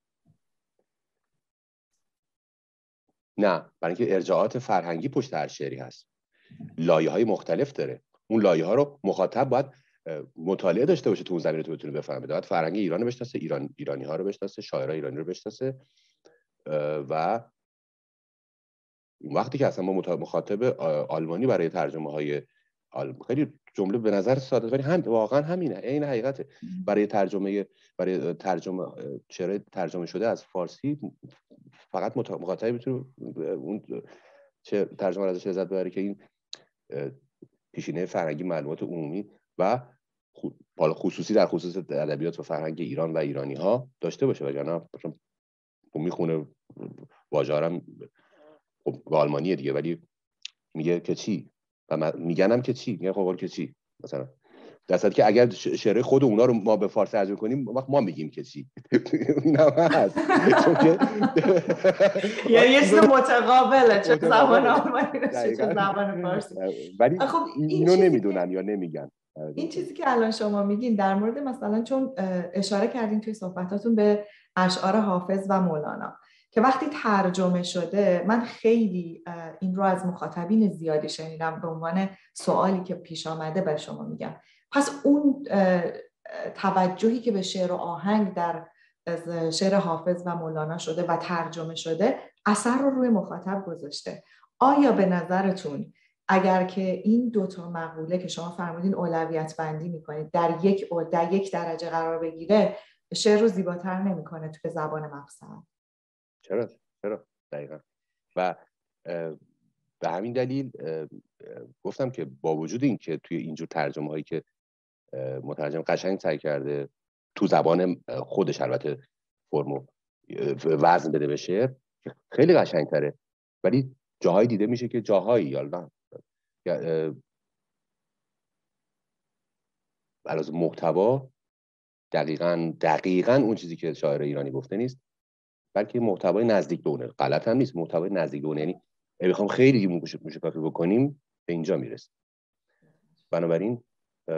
نه، برای اینکه ارجاعات فرهنگی پشت هر شعری هست، لایه‌های مختلف داره. اون لایه‌ها رو مخاطب باید مطالعه داشته باشه تو اون زمینه تو بتونه بفهمه. باید فرهنگ ایران رو بشناسه، ایرانی‌ها رو بشناسه، شاعرای ایرانی رو بشناسه و وقتی که اصلا ما مخاطب آلمانی برای ترجمه‌های خیلی جمله به نظر ساده ولی واقعا همینه، عین حقیقته. برای ترجمه شعر ترجمه شده از فارسی فقط مخاطب میتونه اون ترجمه رو ازش لذت ببره که این پیشینه فرهنگی، معلومات عمومی و خصوصی در خصوص ادبیات و فرهنگ ایران و ایرانی‌ها داشته باشه. وگرنه میخونه واژه‌ام به آلمانیه دیگه، ولی میگه که چی و میگنم که چی، میگه خب که چی مثلا، در صورتی که اگر شعر خود اونا رو ما به فارسی ترجمه کنیم وقت ما میگیم که چی. این هم هست یعنی یه چیز متقابله، چه زبان آلمانی چه زبان فارسی. ولی خب اینو نمیدونن یا نمیگن. این چیزی که الان شما میگین در مورد مثلا، چون اشاره کردین توی صحبتاتون به اشعار حافظ و مولانا که وقتی ترجمه شده، من خیلی این رو از مخاطبین زیادی شنیدم به عنوان سوالی که پیش آمده به شما میگم. پس اون توجهی که به شعر و آهنگ در شعر حافظ و مولانا شده و ترجمه شده اثر رو روی مخاطب گذاشته. آیا به نظرتون اگر که این 2 مقوله که شما فرمودین اولویت بندی میکنید در یک درجه قرار بگیره، شعر رو زیباتر نمیکنه تو زبان مقصد؟ چرا دقیقا. و به همین دلیل گفتم که با وجود این که توی اینجور ترجمه هایی که مترجم قشنگ سعی کرده تو زبان خودش البته فرمو وزن بده به شعر، خیلی قشنگ تره، ولی جاهایی دیده میشه که جاهایی علاوه محتوا دقیقاً اون چیزی که شاعر ایرانی گفته نیست، بلکه محتوای نزدیک به اونه. غلط هم نیست، محتوای نزدیک به اونه. یعنی اگه بخوام خیلی موشکافی بکنیم به اینجا میرسه. بنابراین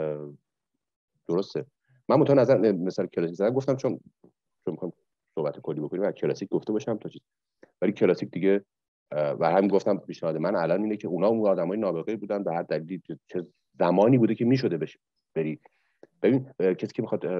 درسته. من متأ نظر مثلا کلاسیک زدم، گفتم چون میخوام صحبت کلی بکنیم و کلاسیک گفته باشم تا چیز، ولی کلاسیک دیگه و همین گفتم پیشنهاد من الان اینه که اونا اون آدمای نابغه بودن به هر دلیلی، چه زمانی بوده که میشده بشه بری. ببین کسی که میخواد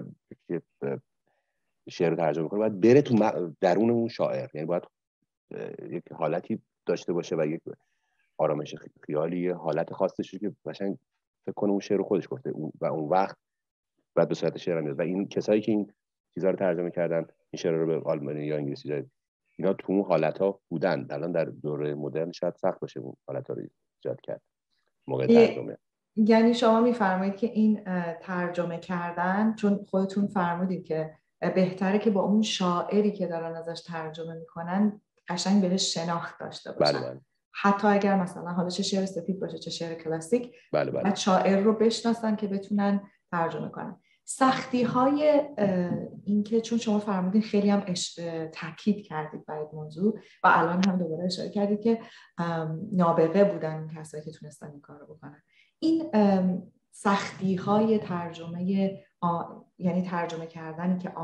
شعر رو ترجمه کنه باید بره تو درون اون شاعر، یعنی باید یک حالتی داشته باشه و یک آرامش خیالی، حالت خاصش که قشنگ فکر کنه اون شعر رو خودش گفته و اون وقت بعد به صورت شعر میاد. و این کسایی که این چیزا رو ترجمه کردن، این شعر رو به آلمانی یا انگلیسی دادن، اینا تو اون حالت‌ها بودن. الان در دوره مدرن شاید سخت باشه اون حالت‌ها رو ایجاد کرد موقع ترجمه. یعنی شما میفرمایید که این ترجمه کردن، چون خودتون فرمودید که بهتره که با اون شاعری که دارن ازش ترجمه میکنن قشنگ بهش شناخت داشته باشن. بله. حتی اگر مثلا حالا چه شعر سفید باشه چه شعر کلاسیک، بله. شاعر رو بشناسن که بتونن ترجمه کنن. سختی های این که چون شما فرمودین خیلی هم تاکید کردید برای موضوع و الان هم دوباره اشاره کردید که نابغه بودن اون کسایی که تونستن این کار رو بکنن. این سختی های ترجمه یعنی ترجمه کردنی که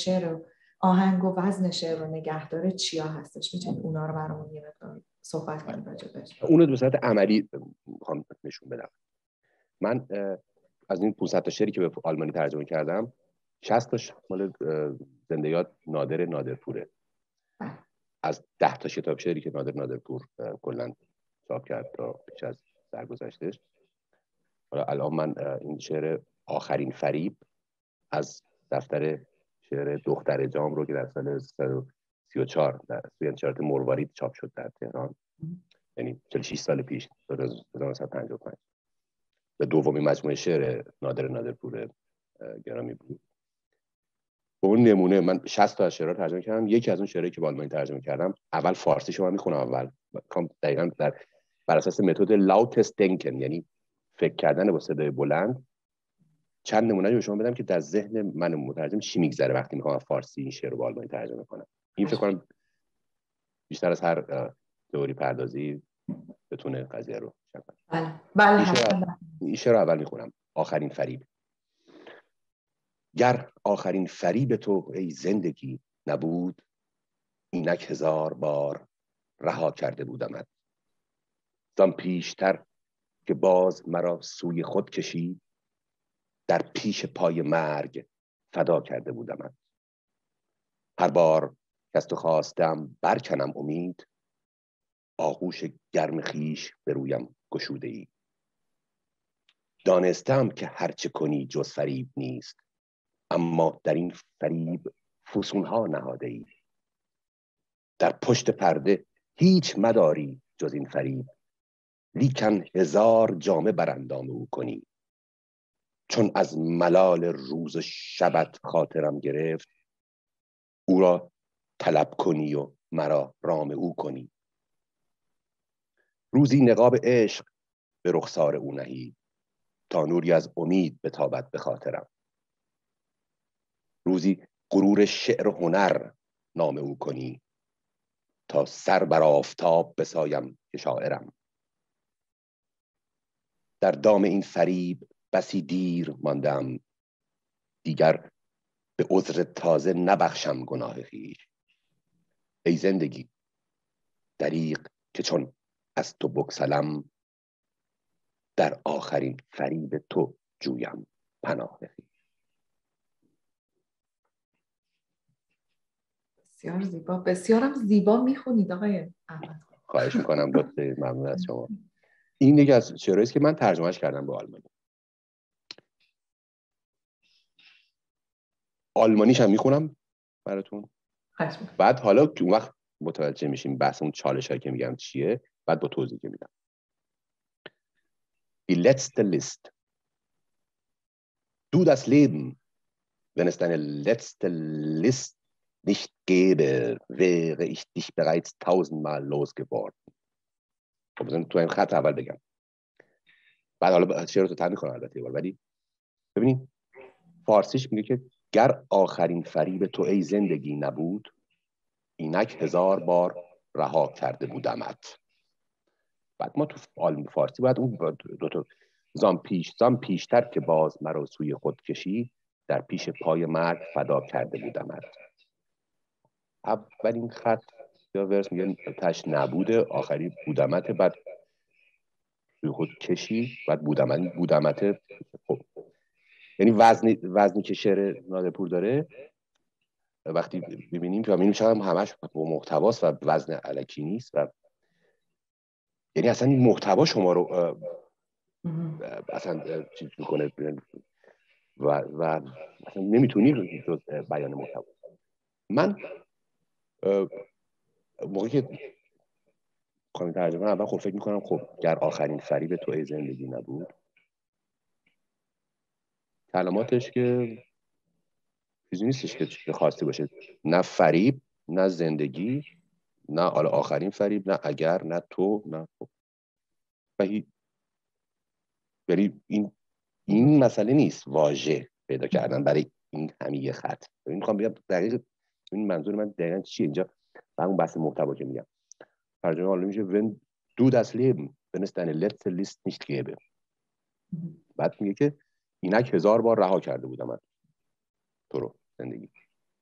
آهنگ و وزن شعر رو نگه داره چیا هستش؟ میتونید اونا رو برامون یه مقدار صحبت کنید راجعش؟ اونو به صورت عملی میخوام نشون بدم. من از این 500 تا شعری که به آلمانی ترجمه کردم 60 تاش مال زنده یاد نادرپوره. از 10 تا کتاب شعری که نادرپور کلا چاپ کرد تا پیش از درگذشتش. حالا الان من این شعر آخرین فریب از دفتر شعر دختر جام رو که در سال 134 در سوینچارت مروارید چاپ شد در تهران، یعنی 46 سال پیش، 1955، و دومین مجموعه شعر نادرپور گرامی بود. به اون نمونه من 60 تا از شعرها ترجمه کردم. یکی از اون شعرهایی که با آلمانی ترجمه کردم، اول فارسی شما میخونم، اول دقیقاً بر اساس متد لاوتست دنکن، یعنی فکر کردن با صدای بلند. چند نمونه رو شما بدم که در ذهن من مترجم چی میگذره وقتی میخوام فارسی این شعر رو با آلمانی ترجمه کنم. این فکر کنم بیشتر از هر تئوری پردازی بتونه قضیه رو شفاف. بله. این شعر رو اول میخونم. آخرین فریب. گر آخرین فریب تو ای زندگی نبود، اینک 1000 بار رها کرده بودمت. زان پیشتر که باز مرا سوی خود کشید، در پیش پای مرگ فدا کرده بودمت. هر بار که از تو خواستم برکنم امید، آغوش گرم خویش به رویم گشوده ای. دانستم که هرچه کنی جز فریب نیست، اما در این فریب فسونها نهاده ای. در پشت پرده هیچ مداری جز این فریب، لیکن 1000 جامه بر اندام او کنی. چون از ملال روز و شبت خاطرم گرفت، او را طلب کنی و مرا رام او کنی. روزی نقاب عشق به رخسار او نهی، تا نوری از امید بتابد به خاطرم. روزی غرور شعر و هنر نام او کنی، تا سر بر آفتاب بسایم که شاعرم. در دام این فریب بسی دیر ماندم، دیگر به عذر تازه نبخشم گناه خویش. ای زندگی دریغ که چون از تو بگسلم، در آخرین فریب تو جویم پناه خویش. بسیار زیبا، بسیارم زیبا میخونید آقای احمد. خواهش میکنم، لطفاً ممنون از شما. این یکی از شعرهایی است که من ترجمهش کردم به آلمانی. آلمانیش هم میخونم براتون. بعد حالا که اون وقت متوجه میشیم بحث اون چالشایی که میگم چیه، بعد با توضیح میدم. Die letzte List. Du das Leben, wenn es deine letzte List nicht gäbe, wäre ich dich bereits 1000-mal losgeworden. خب تو این خط اول بگم، بعد حالا شعر رو تعریف کنم البته، ولی ببینید فارسیش میگه که گر آخرین فریب تو ای زندگی نبود، اینک 1000 بار رها کرده بودمت. بعد ما تو فارسی باید اون دو تا زان پیشتر که باز مرا سوی خود کشی، در پیش پای مرگ فدا کرده بودمت. اولین خط یا ورس میگه تش نبوده، آخری بودمت، بعد سوی خود کشی، بعد بودمت. خب یعنی وزنی که شعر نادرپور داره وقتی ببینیم که میبینیم شاید همش با محتواست و وزن الکی نیست و یعنی اصلا این محتوا شما رو اصلا چیز میکنه و اصلا نمیتونی جز بیان محتوا. من موقعی که کامی ترجمه اول خب فکر میکنم خب گر آخرین فریب تو ای زندگی نبود، کلماتش که چیزی نیستش که خواسته باشه، نه فریب نه زندگی نه آخرین فریب نه اگر نه تو نه خب. و یعنی این مسئله نیست واژه پیدا کردن برای این همه خط. میخوام بگم دقیق این منظور من دقیقاً چیه اینجا و اون بحث محتوا که میگم ترجمه حالا میشه wenn du das Leben wenn es deine letzte List nicht gäbe. بعد میگه که اینک 1000 بار رها کرده بودم تو رو زندگی،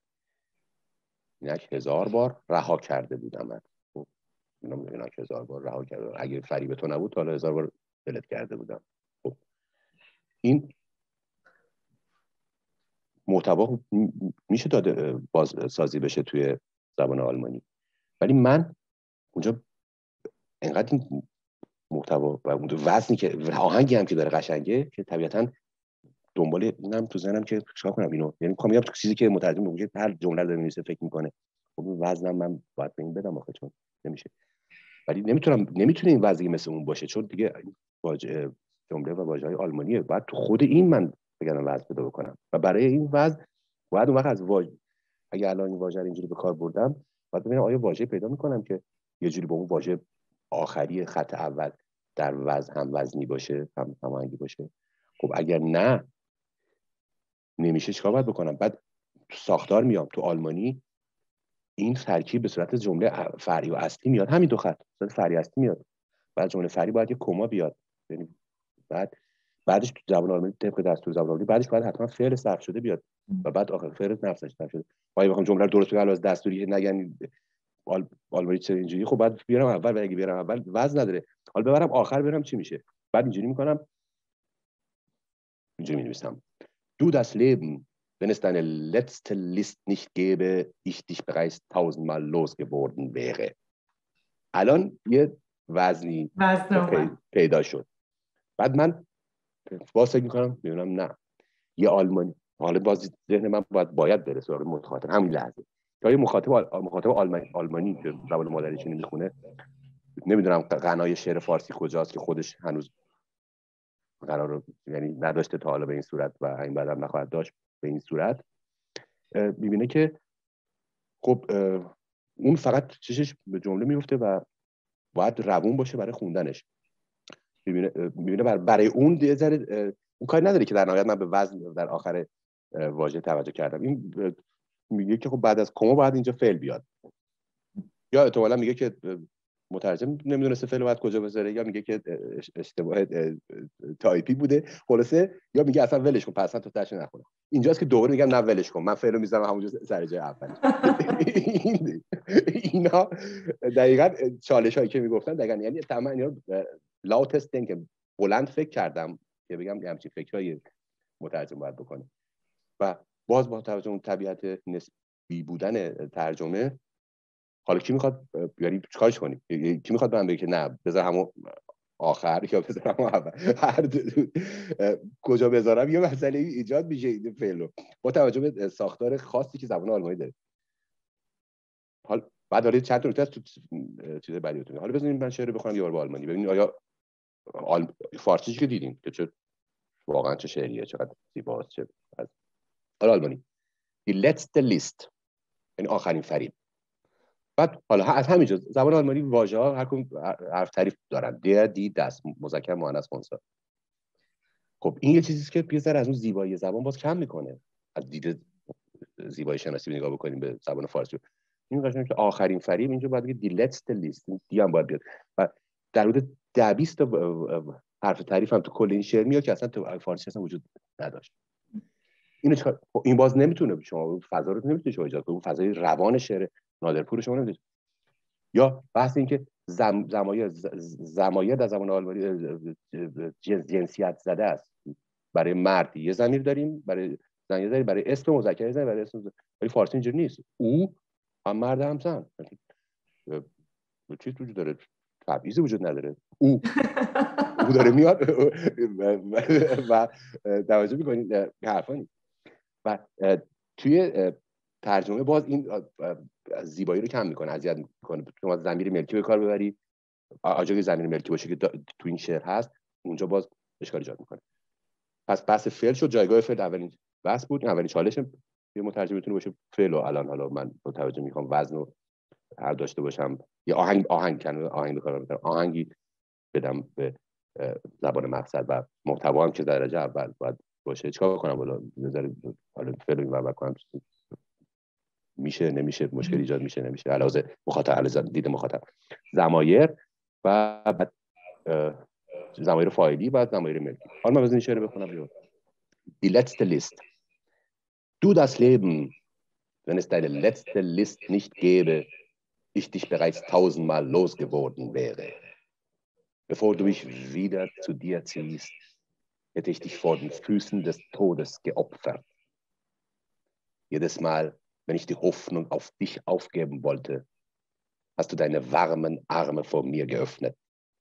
اینک 1000 بار رها کرده بودم. اینک 1000 بار رها کرده، اگه فریب تو نبود تا حالا 1000 بار دلت کرده بودم. خب این محتوا میشه داده باز سازی بشه توی زبان آلمانی، ولی من اونجا انقدر این محتوا و اون وزنی که آهنگی هم که داره قشنگه که طبیعتاً دنبال اینم تو ذهنم که چیکار کنم اینو، یعنی میگم تو چیزی که مترجم میگه هر جمله رو می‌نویسه فکر میکنه خب وزنم من باید به این بدم آخه چون نمیشه، ولی نمیتونه این وزنی مثل اون باشه چون دیگه جمله و واژه‌های آلمانیه، بعد تو خود این من بگم وزن پیدا بکنم و برای این وزن باید اون وقت از اگه الان این واژه رو اینجوری به کار بردم بعد ببینم آیا واژه پیدا میکنم که یه جوری با اون واژه آخری خط اول در وزن هم وزنی باشه، هم هماهنگی باشه. خب اگر نه نمیشه چیکار باید بکنم؟ بعد تو ساختار میام تو آلمانی این ترکیب به صورت جمله فرعی و اصلی میاد، همین دو خط صورت فرعی اصلی میاد، بعد جمله فرعی باید یه کما بیاد، یعنی بعدش تو زبان آلمانی طبق دستور زبان آلمانی بعدش باید حتما فعل صرف شده بیاد و بعد آخر فعل نفسش صرف شده. اگه بخوام جمله رو درست بگم از دستوری نگن آلمانی چه اینجوری، خب بعد بیارم اول و اگه بیارم اول وزن نداره، حالا ببرم آخر برم چی میشه؟ بعد اینجوری میکنم، اینجوری می‌نویسم Du das Leben, wenn es deine letzte List nicht gäbe, ich dich bereits 1000-mal losgeworden wäre. الان یه وزنی پیدا شد. بعد من باز فکر میکنم میبینم نه یه آلمانی، حالا باز ذهن من باید بره سراغ مخاطب همین لحظه یا یه مخاطب آلمانی که زبان مادریشون میخونه، نمیدونم غنای شعر فارسی کجاست که خودش هنوز قرار یعنی نداشته تا حالا به این صورت و این بعدم نخواهد داشت به این صورت، میبینه که خب اون فقط چشش به جمله میفته و باید روون باشه برای خوندنش. میبینه برای اون یه ذره اون کاری نداره که در نهایت من به وزن در آخر واژه توجه کردم. این میگه که خب بعد از کما باید اینجا فعل بیاد، یا احتمالاً میگه که مترجم نمیدونسته فعل باید کجا بذاره، یا میگه که اشتباه تایپی بوده خلاصه، یا میگه اصلا ولش کن پس تو تاش نخونم. اینجاست که دوباره میگم نه ولش کن، من فعل رو میذارم همونجا سر جای اول. اینا دقیقاً چالش هایی که میگفتن دقیقاً یعنی تمام اینا لاوتست که بلند فکر کردم که بگم همچین فکرای مترجم باید بکنه و باز با توجه اون طبیعت نسبی بودن ترجمه حالا کی میخواد یعنی چیکارش کنیم؟ کی میخواد من بگه که نه بذار همون آخر یا بذار همون اول، هر کجا بذارم یه مسئله ایجاد میشه این فعلو با توجه به ساختار خاصی که زبان آلمانی داره. حالا بعد داره چند تا نکته تو چیز بعدی بتونه. حالا بزنین من شعر بخونم یه بار با آلمانی ببینید آیا فارسی که دیدین که چه واقعا چه شعریه، چقدر زیباست، چه از آلمانی. Die letzte List یعنی آخرین فریب. بعد حالا از همینجا زبان آلمانی واژه‌ها هر کدوم حرف تعریف دارن، der die das مذکر مؤنث خنثی. خب این یه چیزیست که یه ذره از اون زیبایی زبان باز کم میکنه. از دید زیبایی شناسی نگاه بکنیم به زبان فارسی، این قشنگه که آخرین فریب اینجا باید بگه دی لتست لیست، دی هم باید بیاد و در حدود 10-20 تا حرف تعریف هم تو کل این شعر میاد که اصلا تو فارسی اصلا وجود نداشت. این باز نمیتونه شما اون فضا رو نمیتونه شما ایجاد کنه، اون فضای روان شعر نادرپور شما نمیتونه. یا بحث این که زمایر در زبان آلمانی جنسیت زده است. برای مرد یه ضمیر داریم، برای زن یه ضمیر، برای اسم مذکر یه ضمیر، برای اسم ولی فارسی اینجوری نیست. او هم مرد هم زن. چیز وجود داره، تبعیضی وجود نداره. او داره میاد و توجه می‌کنید حرفا نیست. و توی ترجمه باز این زیبایی رو کم میکنه، اذیت میکنه. شما ضمیر ملکی به کار ببری، آجای ضمیر ملکی باشه که تو این شعر هست، اونجا باز اشکال ایجاد میکنه. پس بحث فعل شد، جایگاه فعل اولین بحث بود، اولین چالش یه مترجم میتونه باشه فعل. و الان حالا من با توجه میخوام وزن رو هر داشته باشم، یه آهنگ به کار ببرم، آهنگی بدم به زبان مقصد و محتوا هم که درجه اول باید باشه. چیکار کنم بالا نظر حالا فعل این ور کنم، میشه نمیشه، مشکل ایجاد میشه نمیشه، علاوه مخاطب، علاوه دید مخاطب. ضمایر و بعد ضمایر فاعلی و ضمایر ملکی. حالا من بزنین شعر بخونم. Die letzte List. Du das Leben, wenn es deine letzte List nicht gäbe, ich dich bereits 1000-mal losgeworden wäre. Bevor du mich wieder zu dir ziehst, hätte ich dich vor den Füßen des Todes geopfert. Jedes Mal, wenn ich die Hoffnung auf dich aufgeben wollte, hast du deine warmen Arme vor mir geöffnet.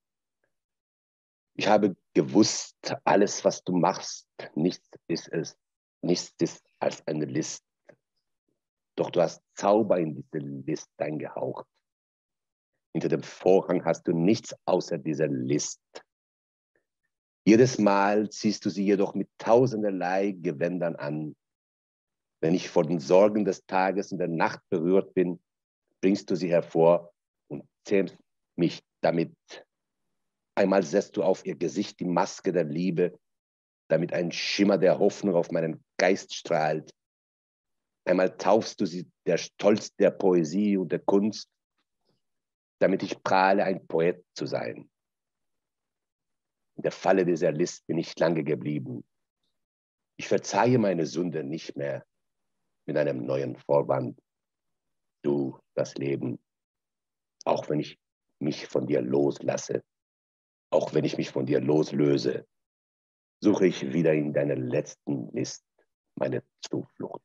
Ich habe gewusst, alles, was du machst, nichts ist als eine List. Doch du hast Zauber in diese List eingehaucht. Hinter dem Vorhang hast du nichts außer dieser List. Jedes Mal ziehst du sie jedoch mit tausenderlei Gewändern an. Wenn ich vor den Sorgen des Tages und der Nacht berührt bin, bringst du sie hervor und zähmst mich damit. Einmal setzt du auf ihr Gesicht die Maske der Liebe, damit ein Schimmer der Hoffnung auf meinen Geist strahlt. Einmal taufst du sie der Stolz der Poesie und der Kunst, damit ich prahle, ein Poet zu sein. In der Falle dieser List bin ich lange geblieben. Ich verzeihe meine Sünde nicht mehr mit einem neuen Vorwand. Du, das Leben, auch wenn ich mich von dir loslasse, auch wenn ich mich von dir loslöse, suche ich wieder in deiner letzten List meine Zuflucht.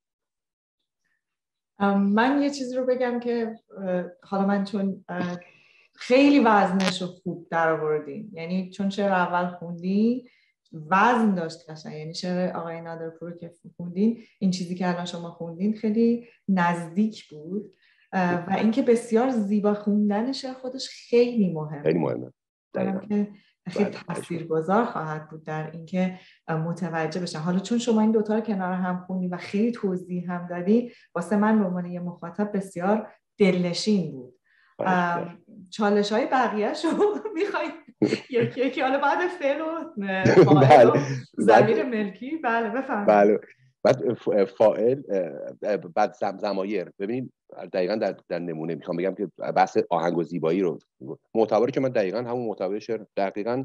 من یه چیزی رو بگم که حالا من چون خیلی وزنش رو خوب در آوردین، یعنی چون شعر اول خوندین وزن داشت قشنگ، یعنی شعر آقای نادرپور که خوندین، این چیزی که الان شما خوندین خیلی نزدیک بود و اینکه بسیار زیبا خوندن شعر خودش خیلی مهمه. خیلی مهمه. که خیلی تاثیرگذار خواهد بود در اینکه متوجه بشن. حالا چون شما این دوتا رو کنار هم خوندی و خیلی توضیح هم دادی، واسه من به عنوان یه مخاطب بسیار دلنشین بود. چالش های بقیه‌شو میخواید یکی یکی حالا بعد فعل و فاعل و ضمیر ملکی؟ بله بفرمایید. بله، بعد فاعل، بعد ضمایر. ببینید دقیقاً در نمونه میخوام بگم که بحث آهنگ و زیبایی رو، محتوایی که من دقیقاً همون محتوای شعر دقیقاً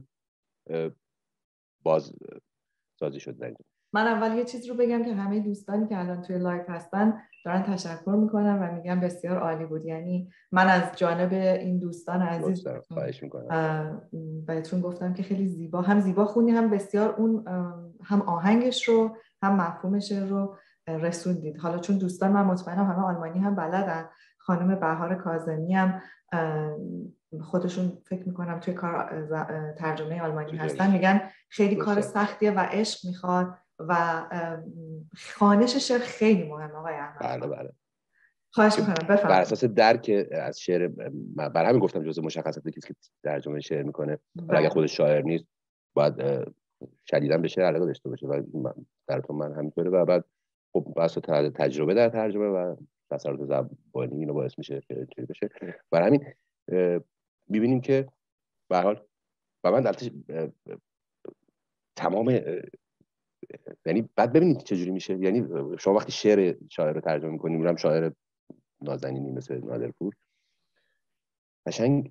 باز سازی شد در اینجا. من اول یه چیز رو بگم که همه دوستانی که الان توی لایو هستن دارن تشکر میکنن و میگن بسیار عالی بود. یعنی من از جانب این دوستان عزیز خواهش میکنم بهتون گفتم که خیلی زیبا، هم زیبا خوندی، هم بسیار اون هم آهنگش رو هم مفهومش رو رسوندید. حالا چون دوستان من مطمئنم همه آلمانی هم بلدن، خانم بهار کاظمی هم خودشون فکر میکنم توی کار ترجمه آلمانی هستن، میگن خیلی کار سختیه و عشق میخواد و خوانش شعر خیلی مهمه. آقای احمد بله خواهش میکنم بفرمایید. بر اساس درک از شعر، برای همین گفتم جزء مشخصاتی که ترجمه شعر میکنه، ولی اگه خودش شاعر نیست باید شدیداً به شعر علاقه داشته باشه و درتون من همینطوره. و بعد خب واسه تجربه در ترجمه و تسلط زبانی اینو باعث میشه که اینجوری بشه. برای همین میبینیم که به هر حال و من البته تمام یعنی بعد ببینید چجوری میشه. یعنی شما وقتی شاعر رو ترجمه می‌کنید، میگم شاعر نازنینی مثل نادرپور، قشنگ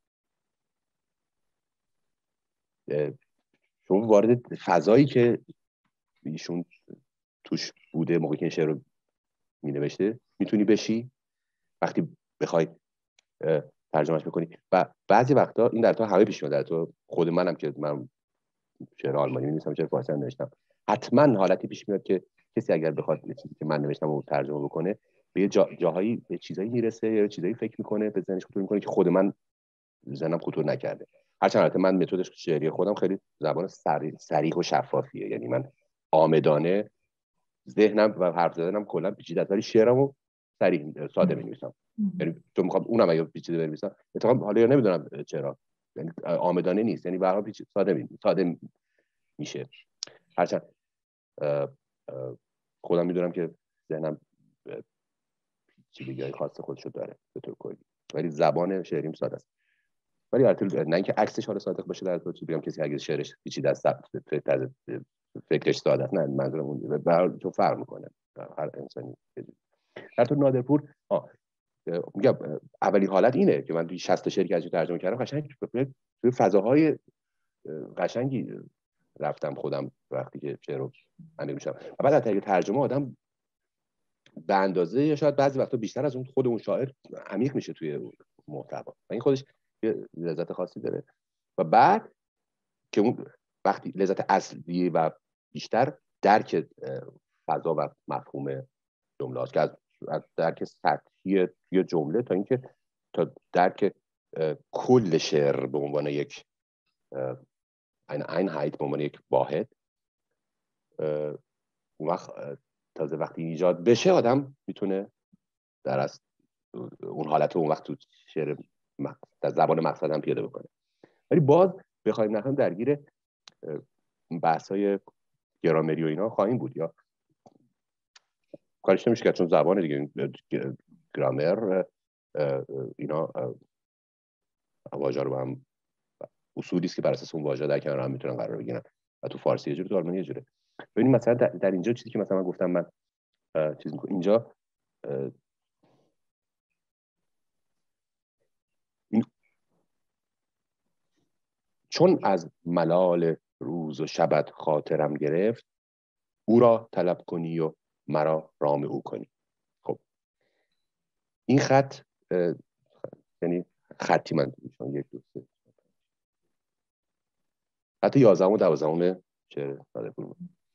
شما وارد فضایی که ایشون توش بوده موقعی که این شعر رو مینوشته میتونی بشی وقتی بخوای ترجمهش بکنی. و بعضی وقتا این در تو همه پیش میاد، در تو خود منم که من شعر آلمانی می‌نویسم، شعر فارسی هم نوشتم، حتما حالتی پیش میاد که کسی اگر بخواد چیزی که من نوشتم رو ترجمه بکنه به جاهایی به چیزایی میرسه یا چیزایی فکر میکنه، به ذهنش خطور میکنه که خود من ذهنم خطور نکرده. هرچند البته من متد شعری خودم خیلی زبان صریح و شفافیه، یعنی من عامدانه ذهنم و حرف زدنم کلا پیچیده است، ولی شعرمو صریح ساده می‌نویسم. یعنی تو میخوام اونم اگه پیچیده بنویسم اتفاقا حالا نمیدونم چرا، یعنی عامدانه نیست، یعنی به هر حال ساده میشه. هرچند خودم میدونم که ذهنم پیچیدگی‌های خاص خودشو داره به طور کلی، ولی زبان شعریم ساده است. ولی البته نه اینکه عکسش حالا صادق باشه، در تو بگم کسی اگه شعرش پیچیده است فکرش ساده است، نه منظورم اون تو فرق میکنه هر انسانی. در تو نادرپور میگم اولی حالت اینه که من توی 60 شعری که ازش ترجمه کردم قشنگ توی فضاهای قشنگی رفتم خودم وقتی که شعر رو عمیق میشم. و بعد از ترجمه آدم به اندازه یا شاید بعضی وقتا بیشتر از اون خود اون شاعر عمیق میشه توی محتوا و این خودش یه لذت خاصی داره. و بعد که اون وقتی لذت اصلی و بیشتر درک فضا و مفهوم جمله است، که از درک سطحی یه جمله تا اینکه تا درک کل شعر به عنوان یک einheit، به عنوان یک واحد، اون وقت تازه وقتی ایجاد بشه آدم میتونه در از اون حالت اون وقت تو شعر در زبان مقصد هم پیاده بکنه. ولی باز بخوایم نخواهیم درگیر بحث‌های گرامری و اینا خواهیم بود، یا کارش نمیشه که چون زبان دیگه گرامر اینا واژه رو هم اصولی است که بر اساس اون واژه در کنار هم میتونن قرار بگیرن و تو فارسی یه جوره تو آلمانی یه جوره. ببینید مثلا در اینجا چیزی که مثلا من گفتم من چیز میکنم اینجا چون از ملال روز و شبت خاطرم گرفت، او را طلب کنی و مرا رام او کنی. خب این خط یعنی خطی من میشم 1 2 3 حتی 11 و 12 شعر نادرپور.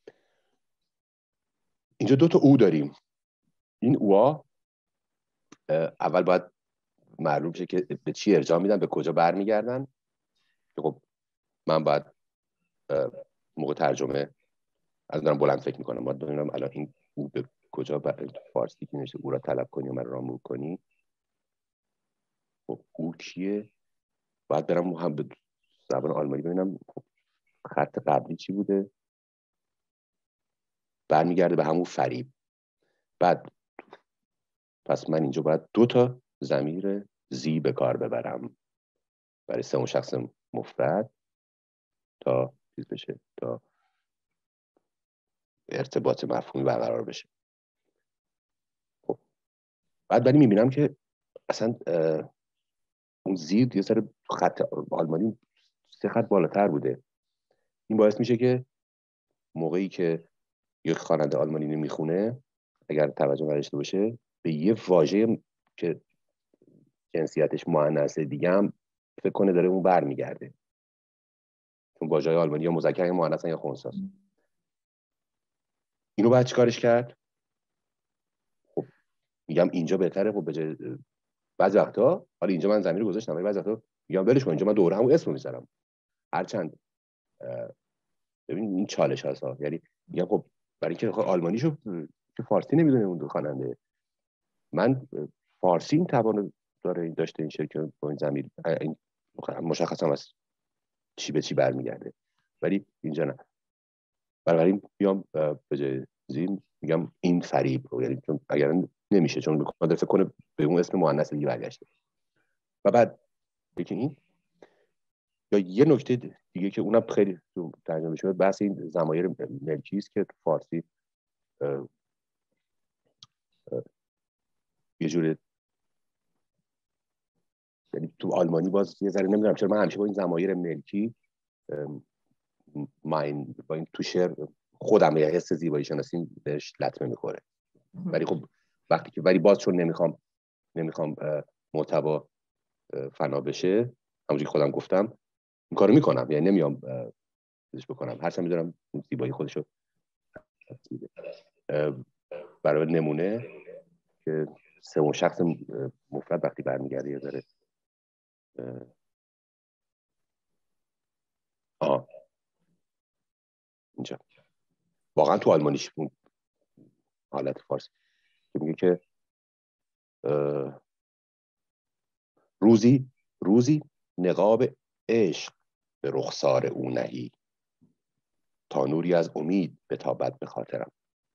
اینجا 2 تا او داریم. این اوها اول باید معلوم شه که به چی ارجاع میدن، به کجا برمیگردن. خب من باید موقع ترجمه از دارم بلند فکر میکنم باید ببینم الان این او به کجا فارسی که نوشته او را طلب کنی و من رام او کنی، خب او کیه؟ باید برم هم به زبان آلمانی ببینم خط قبلی چی بوده، برمیگرده به همون فریب. بعد پس من اینجا باید 2 تا ضمیر زی به کار ببرم برای سوم شخص مفرد تا چیز بشه، تا ارتباط مفهومی برقرار بشه. خب بعد ولی میبینم که اصلا اون زیر یه سر خط آلمانی 3 خط بالاتر بوده. این باعث میشه که موقعی که یک خواننده آلمانی میخونه اگر توجه داشته باشه به یه واژه که جنسیتش مؤنث دیگه هم فکر کنه داره اون برمیگرده، چون واژه‌های آلمانی یا مذکر یا مؤنث یا خنثی است. اینو باید چیکارش کرد؟ خب میگم اینجا بهتره. خب بجای بعضی وقتا حالا اینجا من ضمیر گذاشتم ولی بعضی وقتا میگم ولش کن، اینجا من دوره همون اسمو میذارم. هرچند ببین این چالش هست، یعنی میگم خب برای اینکه آلمانیشو که فارسی نمیدونه اون خواننده، من فارسی این توانو داره داشته این شرکت با این ضمیر این مشخصا از چی به چی برمیگرده، ولی اینجا نه. بنابراین میام به جای زین میگم این فریب رو، یعنی چون اگر نمیشه چون میخواد فکر کنه به اون اسم مؤنث دیگه برگشته. و بعد یکی این یا یه نکته دیگه که اونم خیلی ترجمه شده، بحث این ضمایر ملکی است که تو فارسی یه جوری، یعنی تو آلمانی باز یه ذره نمیدونم چرا من همیشه با این ضمایر ملکی با این تو شعر خودم یه حس زیبایی شناسی بهش لطمه میخوره. ولی خب وقتی که باز چون نمیخوام محتوا فنا بشه، همونجوری که خودم گفتم این کارو میکنم، یعنی نمیام چیزش بکنم، هرچند میدونم زیبایی خودشو برای نمونه که سوم شخص مفرد وقتی برمیگرده یه ذره اینجا واقعا تو آلمانیش اون حالت فارسی که میگه که روزی نقاب عشق به رخسار او نهی، تا نوری از امید بتابد به خاطرم.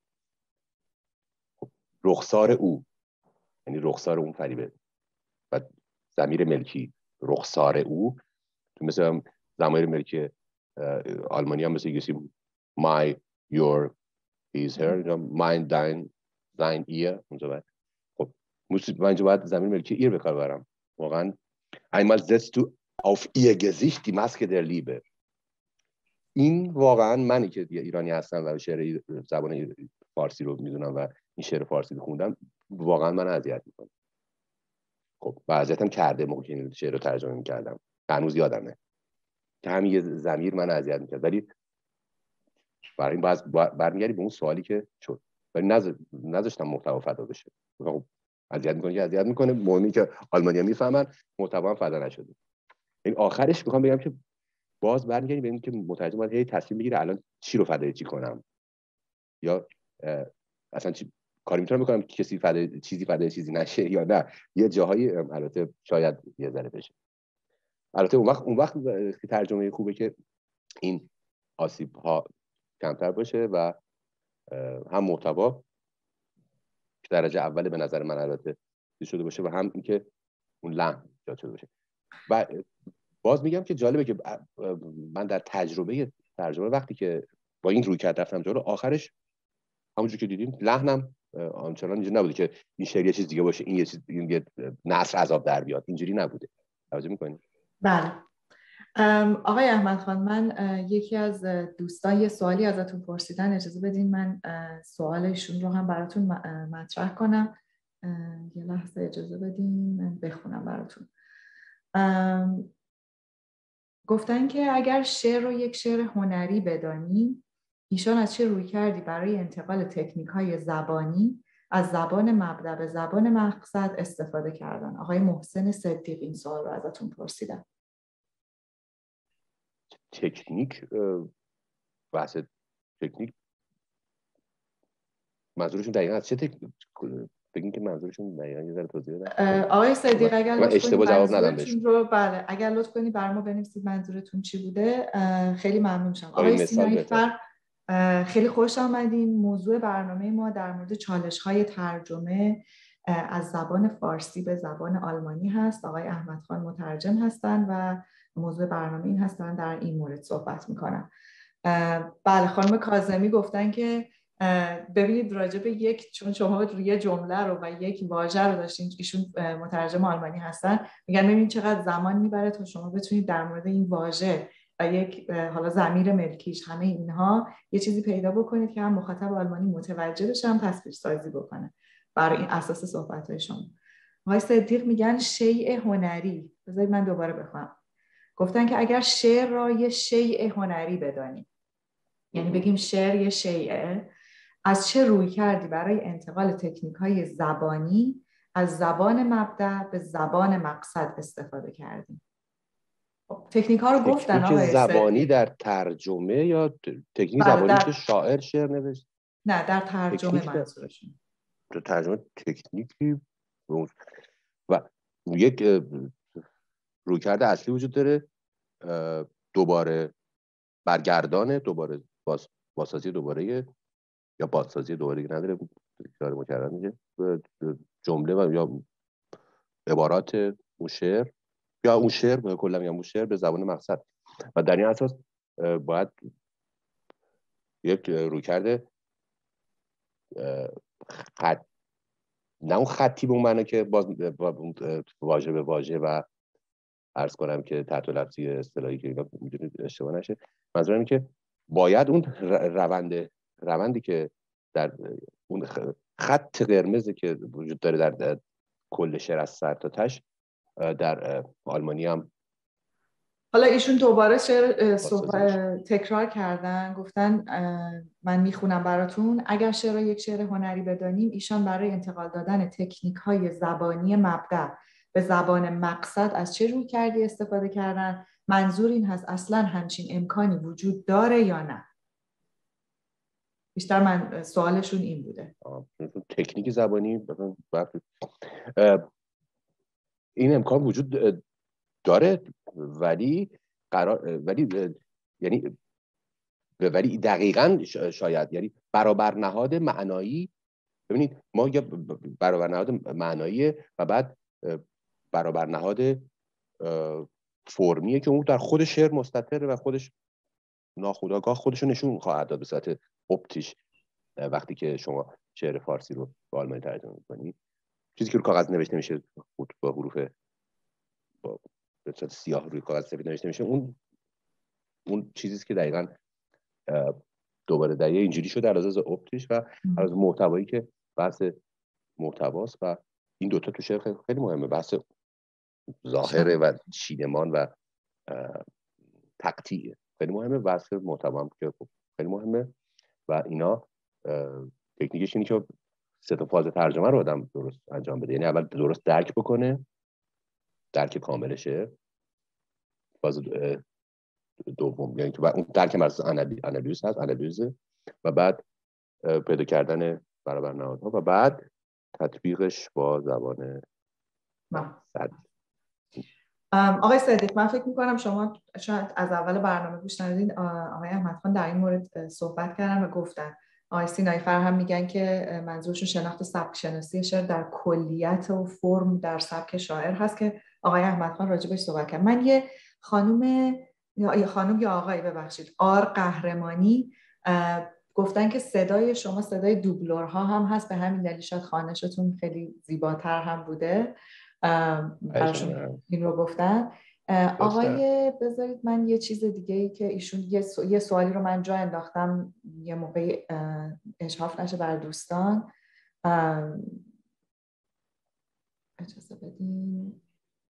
رخسار او یعنی رخسار اون فریبه و ضمیر ملکی رخسار او، تو مثل ضمیر ملکی آلمانی هم مثل یکی my your his her mine thine ihr und so weiter. خب من اینجا باید ضمیر ملکی ایر به کار برم. واقعا einmal setzt du auf ihr Gesicht die Maske der Liebe. این واقعا منی که ایرانی هستم و شعر زبان فارسی رو میدونم و این شعر فارسی رو خوندم، واقعا من اذیت میکنه. خب اذیتم کرده موقعی که این شعر رو ترجمه میکردم، هنوز یادمه که همین یه ضمیر من اذیت میکرد. ولی برای این برمیگردی به اون سوالی که شد، ولی نذاشتم محتوا فدا بشه. خب اذیت میکنه که اذیت میکنه، مهمی که آلمانی‌ها میفهمن محتوا هم فدا نشده. این آخرش میخوام بگم که باز برمیگردیم به این که مترجم باید هی تصمیم بگیره الان چی رو فدای چی کنم، یا اصلا کاری میتونم بکنم که کسی چیزی فدای چیزی نشه، یا نه یه جاهایی البته شاید یه ذره بشه. البته اون وقت که ترجمه خوبه که این آسیب ها کمتر باشه و هم محتوا که درجه اول به نظر من البته شده باشه و هم اینکه اون لحن ایجاد شده باشه. و باز میگم که جالبه که من در تجربه ترجمه وقتی که با این روی کرد رفتم جلو، آخرش همونجوری که دیدیم لحنم آنچنان اینجوری نبوده که این شعر یه چیز دیگه باشه، این یه نثر عذاب در بیاد، اینجوری نبوده. توجه می‌کنید؟ بله. آقای احمد خان، من یکی از دوستان یه سوالی ازتون پرسیدن، اجازه بدین من سوالشون رو هم براتون مطرح کنم. یه لحظه اجازه بدین من بخونم براتون. گفتن که اگر شعر رو یک شعر هنری بدانی، ایشان از چه روی کردی برای انتقال تکنیک‌های زبانی از زبان مبدأ به زبان مقصد استفاده کردن؟ آقای محسن صدیق این سوال رو ازتون پرسیدن. تکنیک، بحث تکنیک منظورشون دقیقاً از چه تکنیک؟ بگین که منظورشون دقیقاً یه ذره توضیح بدن. آقای صدیق اگر لطف کنید جواب ندم بهشون رو، بله اگر لطف کنید برای ما بنویسید منظورتون چی بوده، خیلی ممنون میشم. آقای سینایی فر، خیلی خوش آمدین. موضوع برنامه ما در مورد چالش‌های ترجمه از زبان فارسی به زبان آلمانی هست. آقای احمد خان مترجم هستند و موضوع برنامه این هستن در این مورد صحبت میکنن. بله، خانم کاظمی گفتن که ببینید راجع به چون شما یه جمله رو و یک واژه رو داشتین، ایشون مترجم آلمانی هستن، میگن ببینید چقدر زمان میبره تا شما بتونید در مورد این واژه و یک حالا ضمیر ملکیش همه اینها یه چیزی پیدا بکنید که هم مخاطب آلمانی متوجه بشه، هم تصویر سازی بکنه برای این اساس صحبت‌های شما. آقای صدیق میگن شیء هنری. بذارید من دوباره بخونم. گفتن که اگر شعر را یه شیء هنری بدانی، یعنی بگیم شعر یه شیء، از چه روی کردی برای انتقال تکنیک‌های زبانی از زبان مبدأ به زبان مقصد استفاده کردیم؟ تکنیک‌ها رو گفتن آقای زبانی در ترجمه یا تکنیک زبانی که شاعر شعر نوشت؟ نه، در ترجمه منظورشون. در ترجمه تکنیکی و یک رویکرد اصلی وجود داره، دوباره برگردانه، دوباره بازسازی دوباره یا بازسازی دوباره که نداره، تکرار مکرر میشه جمله و یا عبارات اون شعر یا اون شعر، کلا میگم اون شعر به زبان مقصد، و در این اساس باید یک رویکرد خط، نه اون خطی به اون معنی که باز واژه به واژه و عرض کنم که تحت لفظی اصطلاحی که اینا میدونید اشتباه نشه، منظورم اینه که باید اون روندی که در اون خط قرمزی که وجود داره در کل شعر از سر تا تش در آلمانی هم. حالا ایشون دوباره شعر تکرار کردن، گفتن من میخونم براتون: اگر شعر را یک شعر هنری بدانیم، ایشان برای انتقال دادن تکنیک‌های زبانی مبدأ به زبان مقصد از چه رویکردی استفاده کردن؟ منظور این هست اصلا همچین امکانی وجود داره یا نه؟ بیشتر من سوالشون این بوده. تکنیک زبانی این امکان وجود داره، ولی ولی دقیقاً شاید یعنی برابر نهاد معنایی. ببینید ما یا برابر نهاد معنایی و بعد برابر نهاد فرمیه که اون در خود شعر مستتره و خودش ناخودآگاه خودشو نشون خواهد داد به صورت اپتیش وقتی که شما شعر فارسی رو به آلمانی ترجمه می‌کنید. چیزی که رو کاغذ نوشته میشه با حروف به صورت سیاه روی کاغذ سفید نوشته میشه، اون چیزیه که دقیقاً دوباره در یه اینجوری شده در از اپتیش و از محتوایی که بحث محتواست و این دوتا تو شعر خیلی مهمه، بحث ظاهره و چیدمان و تقطیع خیلی مهمه، بحث محتوا هم که خیلی مهمه و اینا تکنیکش اینه که سه تا فاز ترجمه رو آدم درست انجام بده، یعنی اول درست درک بکنه، درک کاملشه، فاز دوم یعنی که اون درک مرز انالیز هست، انالیزه، و بعد پیدا کردن برابر نهادها و بعد تطبیقش با زبان مقصد. آقای صدیق، من فکر می‌کنم شما شاید از اول برنامه گوش ندادین، آقای احمدخان در این مورد صحبت کردن و گفتن، آقای سینایی فر هم میگن که منظورشون شناخت سبک شناسی شعر در کلیت و فرم در سبک شاعر هست که آقای احمدخان راجبش صحبت کرد. من یه خانم یا آقای ببخشید آر قهرمانی گفتن که صدای شما صدای دوبلورها هم هست، به همین دلیل شاید خوانشتون خیلی زیباتر هم بوده. براشون این رو گفتن. آقای بذارید من یه چیز دیگه ای که ایشون یه سوالی رو من جا انداختم یه موقعی اشراف نشه بر دوستان، اجازه بدین.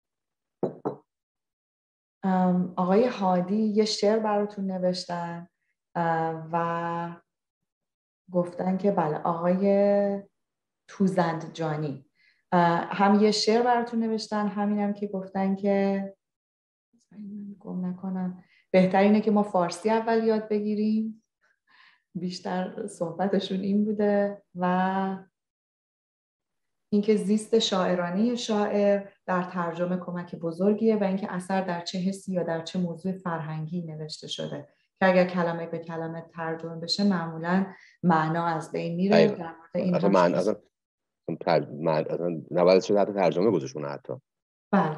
آقای هادی یه شعر براتون نوشتن و گفتن که بله آقای توزندجانی هم یه شعر براتون نوشتن، همینم که گفتن که گم نکنم بهتر اینه که ما فارسی اول یاد بگیریم، بیشتر صحبتشون این بوده، و اینکه زیست شاعرانه شاعر در ترجمه کمک بزرگیه و اینکه اثر در چه حسی یا در چه موضوع فرهنگی نوشته شده که اگر کلمه به کلمه ترجمه بشه معمولاً معنا از بین میره. در مورد این اصلا نباید شده حتی ترجمه گذاشتونه حتی. بله.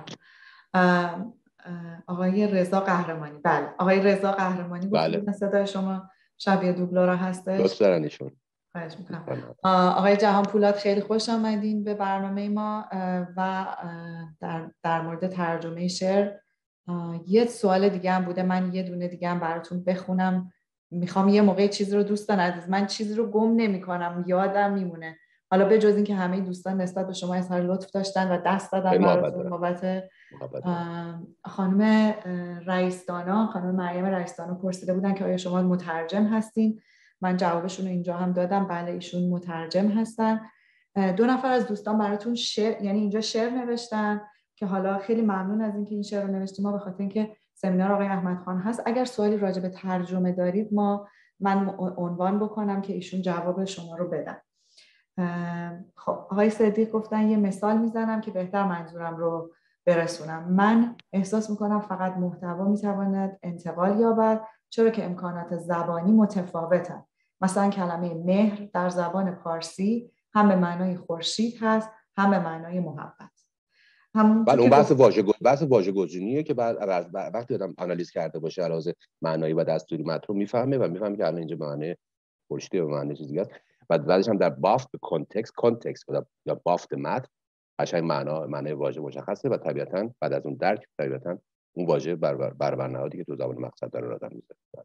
آقای رضا قهرمانی، بله آقای رضا قهرمانی گفتن صدای شما شبیه دوبلورا هستش. دوست دارن ایشون. خواهش میکنم. آقای جهان پولاد خیلی خوش آمدین به برنامه ما و در مورد ترجمه شعر یه سوال دیگه هم بوده، من یه دونه دیگه هم براتون بخونم. میخوام یه موقع چیزی رو دوستان عزیز، من چیزی رو گم نمی کنم، یادم میمونه. حالا به جز این که همه دوستان نسبت به شما اظهار لطف داشتن و دست دادن براتون بابت خانم رئیس‌دانا، خانم مریم رئیس‌دانا پرسیده بودن که آیا شما مترجم هستین؟ من جوابشون رو اینجا هم دادم، بله ایشون مترجم هستن. دو نفر از دوستان براتون شعر، یعنی اینجا شعر نوشتن که حالا خیلی ممنون از اینکه این شعر رو نوشتیم ما، به خاطر اینکه سمینار آقای احمدخان هست. اگر سوالی راجع به ترجمه دارید من عنوان بکنم که ایشون جواب شما رو بدن. خب آقای صدیق گفتن یه مثال میزنم که بهتر منظورم رو برسونم. من احساس میکنم فقط محتوا میتواند انتقال یابد چرا که امکانات زبانی متفاوتن. مثلا کلمه مهر در زبان پارسی هم به معنای خورشید هست هم به معنای محبت. بله اون بحث واژه‌گزینیه که بعد وقتی آدم آنالیز کرده باشه علاوه معنایی و دستوری متن رو میفهمه و میفهمه که الان اینجا معنی پشتی و معنی چیزی هست. بعدش هم در بافت کانتکست یا بافت متن قشنگ معنای واژه مشخصه و طبیعتاً بعد از اون درک طبیعتاً اون واژه بر نهادی که تو زبان مقصد داره آدم میذاره.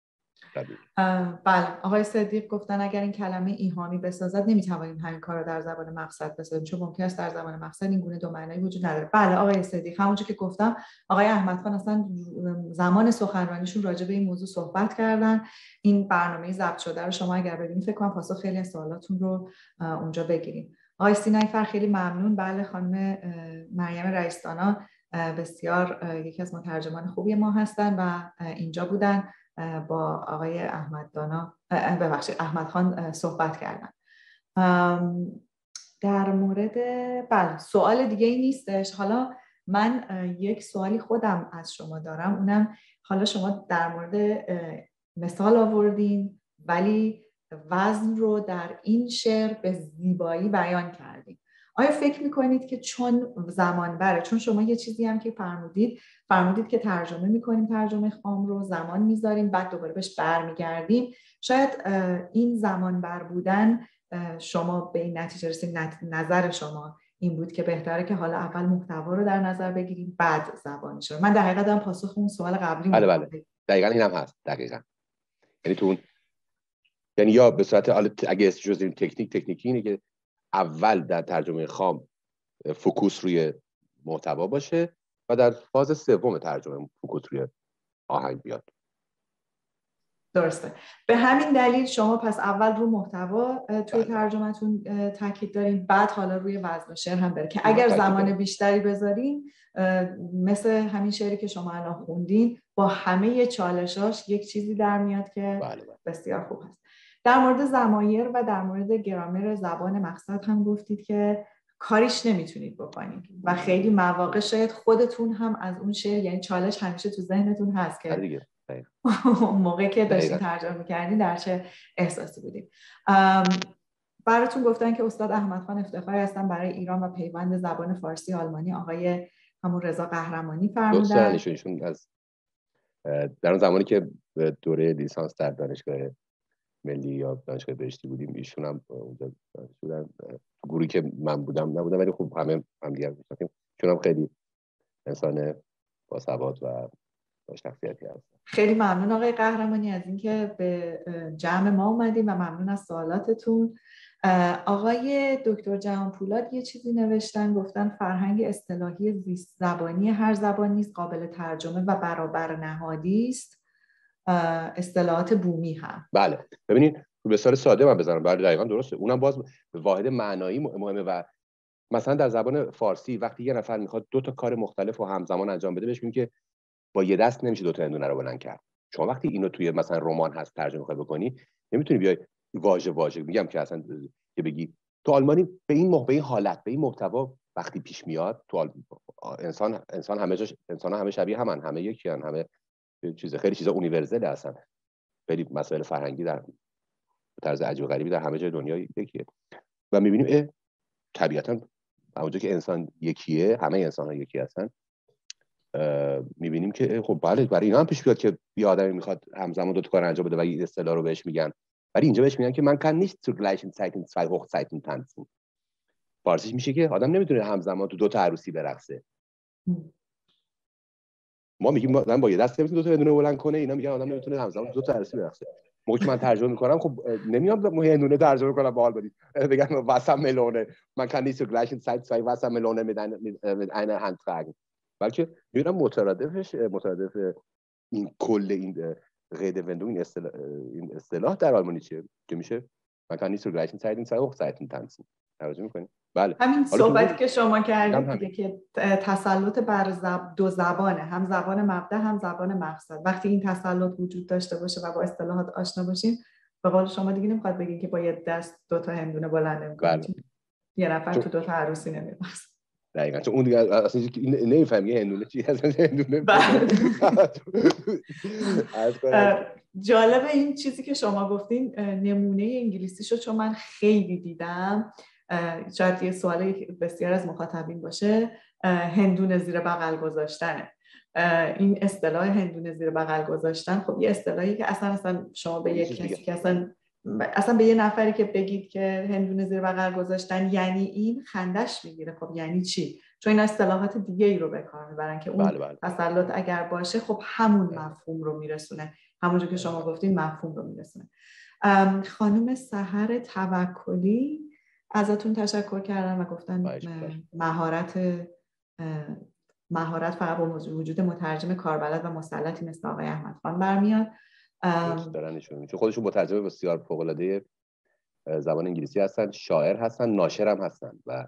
بله آقای صدیق گفتن اگر این کلمه ایهامی بسازد نمیتوانیم همین کار رو در زبان مقصد بسازیم چون ممکن است در زبان مقصد این گونه دو معنایی وجود نداره. بله آقای صدیق همونجوری که گفتم آقای احمد خان اصلا زمان سخنرانیشون راجع به این موضوع صحبت کردن. این برنامه ضبط شده رو شما اگر ببینید فکر کنم پاسخ خیلی از سوالاتون رو اونجا بگیریم. آقای سینای فر خیلی ممنون. بله خانم مریم رئیس‌دانا بسیار یکی از مترجمان خوبی ما هستن و اینجا بودن با آقای احمد خان صحبت کردن. در مورد بله سوال دیگه ای نیستش. حالا من یک سوالی خودم از شما دارم، اونم حالا شما در مورد مثال آوردین ولی وزن رو در این شعر به زیبایی بیان کردین. آیا فکر میکنید که چون زمان بره، چون شما یه چیزی هم که فرمودید که ترجمه میکنیم ترجمه خام رو زمان میذاریم بعد دوباره بهش برمیگردیم، شاید این زمان بر بودن شما به این نتیجه رسید، نظر شما این بود که بهتره که حالا اول محتوا رو در نظر بگیریم بعد زبانش رو. من در حقیقت هم پاسخ اون سوال قبلی بله دقیقاً این هم هست. دقیقاً یعنی تو یعنی یا به صورت اگه جزء تکنیکی اینه که اول در ترجمه خام فوکوس روی محتوا باشه و در فاز سوم ترجمه فوکوس روی آهنگ بیاد. درسته. به همین دلیل شما پس اول رو محتوا توی ترجمه‌تون تاکید دارین بعد حالا روی وزن و شعر هم بره که اگر زمان بیشتری بذارین مثل همین شعری که شما الان خوندین با همه چالشاش یک چیزی در میاد که بسیار خوب هست. در مورد ضمایر و در مورد گرامر زبان مقصد هم گفتید که کاریش نمیتونید بکنید و خیلی مواقع شاید خودتون هم از اون شعر، یعنی چالش همیشه تو ذهنتون هست که موقعی که داشتین ترجمه می‌کردین در چه احساسی بودید. براتون گفتن که استاد احمد خان افتخاری هستن برای ایران و پیوند زبان فارسی آلمانی. آقای همون رضا قهرمانی فرمودن ایشون از در اون زمانی که دوره لیسانس در دانشگاه ملی یا دانشگاه بهشتی بودیم ایشون هم اونجا بودن. گروهی که من بودم نبودم ولی خب همه هم دیگه می‌شناسیم. چون هم خیلی انسان با سواد و با شخصیتی هست. خیلی ممنون آقای قهرمانی از اینکه به جمع ما اومدیم و ممنون از سوالاتتون. آقای دکتر جهانپولاد یه چیزی نوشتن، گفتن فرهنگ اصطلاحی زیست زبانی هر زبان نیز قابل ترجمه و برابر نهادی است، اصطلاحات بومی هم. بله ببینید به صورت ساده من بزنم. بله دقیقاً درسته. اونم باز واحد معنایی مهمه و مثلا در زبان فارسی وقتی یه نفر میخواد دو تا کار مختلف و همزمان انجام بده بهش میگیم که با یه دست نمیشه دو تا هندونه رو بلند کرد. شما وقتی اینو توی مثلا رمان هست ترجمه می‌خوای بکنی نمیتونی بیای واژه میگم که اصلا که بگی تو آلمانی به این حالت به این محتوا وقتی پیش میاد تو انسان همه شبیه همن، همه یکی هن، همه خیلی چیزا اونیورسال هستن. خیلی مسائل فرهنگی در طرز عجیب و غریبی در همه جای دنیا یکیه و می‌بینیم طبیعتاً اونجا که انسان یکیه همه انسان‌ها یکی هستن. می‌بینیم که خب بله برای اینا هم پیش بیاد که یه آدمی میخواد همزمان دو تا کار انجام بده و این اصطلاح رو بهش میگن، ولی اینجا بهش میگن که من kann nicht zur gleichen Zeit in zwei Hochzeiten tanzen. فارسیش میشه که آدم نمیتونه همزمان تو دو تا عروسی برقصه. ما میگیم من با یه دست نمیتونه دو تا هندونه بلند کنه، اینا میگن آدم نمیتونه همزمان دو تا عروسی برقصه. موقعی که من ترجمه میکنم خب نمیام هندونه ترجمه کنم با حال بگم Wassermelone man kann nicht zur gleichen Zeit zwei Wassermelone mit einer Hand tragen. بلکه میرم مترادف این کل این Redewendung این اصطلاح در آلمانی چیه که میشه man kann nicht zur gleichen Zeit in zwei Hochzeiten tanzen. توجه میکنید؟ بله همین صحبتی که شما کردید دیگه که تسلط بر دو زبانه، هم زبان مبدأ هم زبان مقصد. وقتی این تسلط وجود داشته باشه و با اصطلاحات آشنا باشیم به قول شما دیگه نمیخواد بگین که با یه دست دو تا هندونه بلند نمی‌کنید. یه نفر تو دو تا عروسی نمی‌رقصه. دقیقاً چون اون دیگه اصلا نمی‌فهمی هندونه چی هست. هندونه جالب این چیزی که شما گفتین نمونه انگلیسیشو چون من خیلی دیدم، شاید یه سوال بسیار از مخاطبین باشه، هندونه زیر بغل گذاشتنه. این اصطلاح هندونه زیر بغل گذاشتن خب یه اصطلاحی که اصلا شما به یک کسی که اصلا به یه نفری که بگید که هندونه زیر بغل گذاشتن یعنی این، خندش میگیره. خب یعنی چی؟ چون این اصطلاحات دیگه ای رو به کار میبرن که اون تسلط اگر باشه خب همون مفهوم رو میرسونه، همونجور که شما گفتین مفهوم رو میرسونه. خانم سحر توکلی ازتون تشکر کردن و گفتن مهارت فقط با وجود مترجم کاربلد و مسلطی مثل آقای احمد خان برمیاد. چون خودشون مترجم بسیار فوق‌العاده زبان انگلیسی هستن، شاعر هستن، ناشر هم هستن و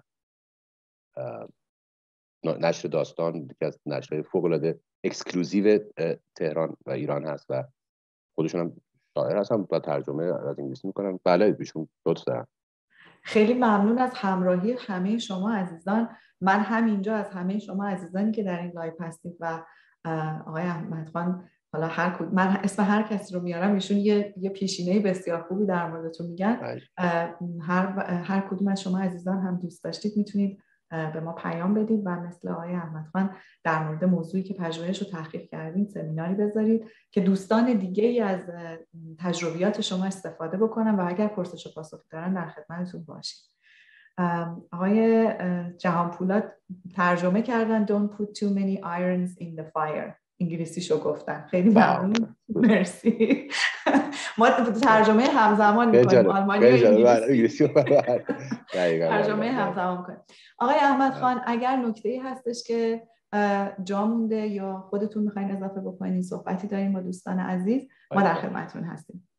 نشر داستان یکی از نشرهای فوق‌العاده اکسکلوزیو تهران و ایران هست و خودشون هم شاعر هستن و ترجمه از انگلیسی میکنن. بله بیشون لطف دارن. خیلی ممنون از همراهی همه شما عزیزان. من همینجا از همه شما عزیزانی که در این لایو هستید و آقای احمد خان، حالا من اسم هر کسی رو میارم ایشون یه پیشینه بسیار خوبی در موردتون میگن. هر کدوم از شما عزیزان هم دوست داشتید میتونید به ما پیام بدید و مثل آقای احمد خان در مورد موضوعی که پژوهش رو تحقیق کردید سمیناری بذارید که دوستان دیگه‌ای از تجربیات شما استفاده بکنن و اگر پرسش و پاسخی دارن در خدمتتون باشید. آقای جهانپولاد ترجمه کردن Don't put too many irons in the fire، انگلیسیشو گفتن. خیلی ممنون. مرسی. ما ترجمه همزمان میکنیم، آلمانی و انگلیسی ترجمه همزمان کنیم. آقای احمد خان اگر نکته‌ای هستش که جا مونده یا خودتون میخواین اضافه بکنین، صحبتی داریم با دوستان عزیز، ما در خدمتتون هستیم.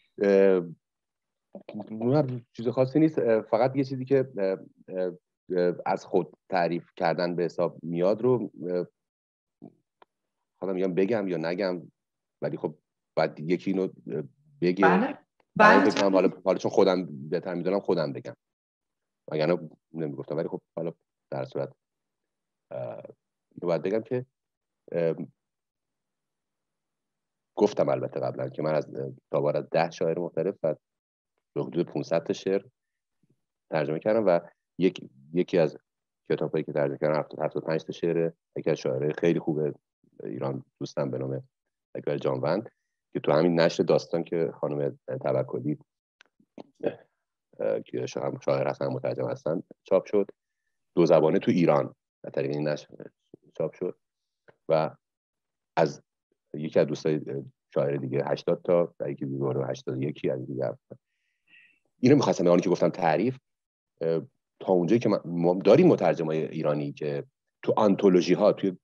چیز خاصی نیست، فقط یه چیزی که از خود تعریف کردن به حساب میاد رو خودم میگم بگم یا نگم، ولی خب بعد یکی اینو بگه. بله. حالا چون خودم بهتر میدونم خودم بگم، وگرنه نمیگفتم، ولی خب حالا در صورت اینو باید بگم که گفتم البته قبلا که من از تابار از 10 شاعر مختلف و حدود 500 تا شعر ترجمه کردم و یکی از کتابایی که ترجمه کردم 75 تا شعر یکی از شاعرای خیلی خوب ایران دوستم به نام اکبر جانوند که تو همین نشر داستان که خانم توکلی که شاعر هستن مترجم هستن چاپ شد، 2 زبانه تو ایران از طریق این نشر چاپ شد و از یکی از دوستای شاعر دیگه 80 تا و یکی دیگه 81 از دیگه. اینو می‌خواستم به اون که گفتم تعریف تا اونجایی که ما داریم مترجمای ایرانی که تو آنتولوژی ها توی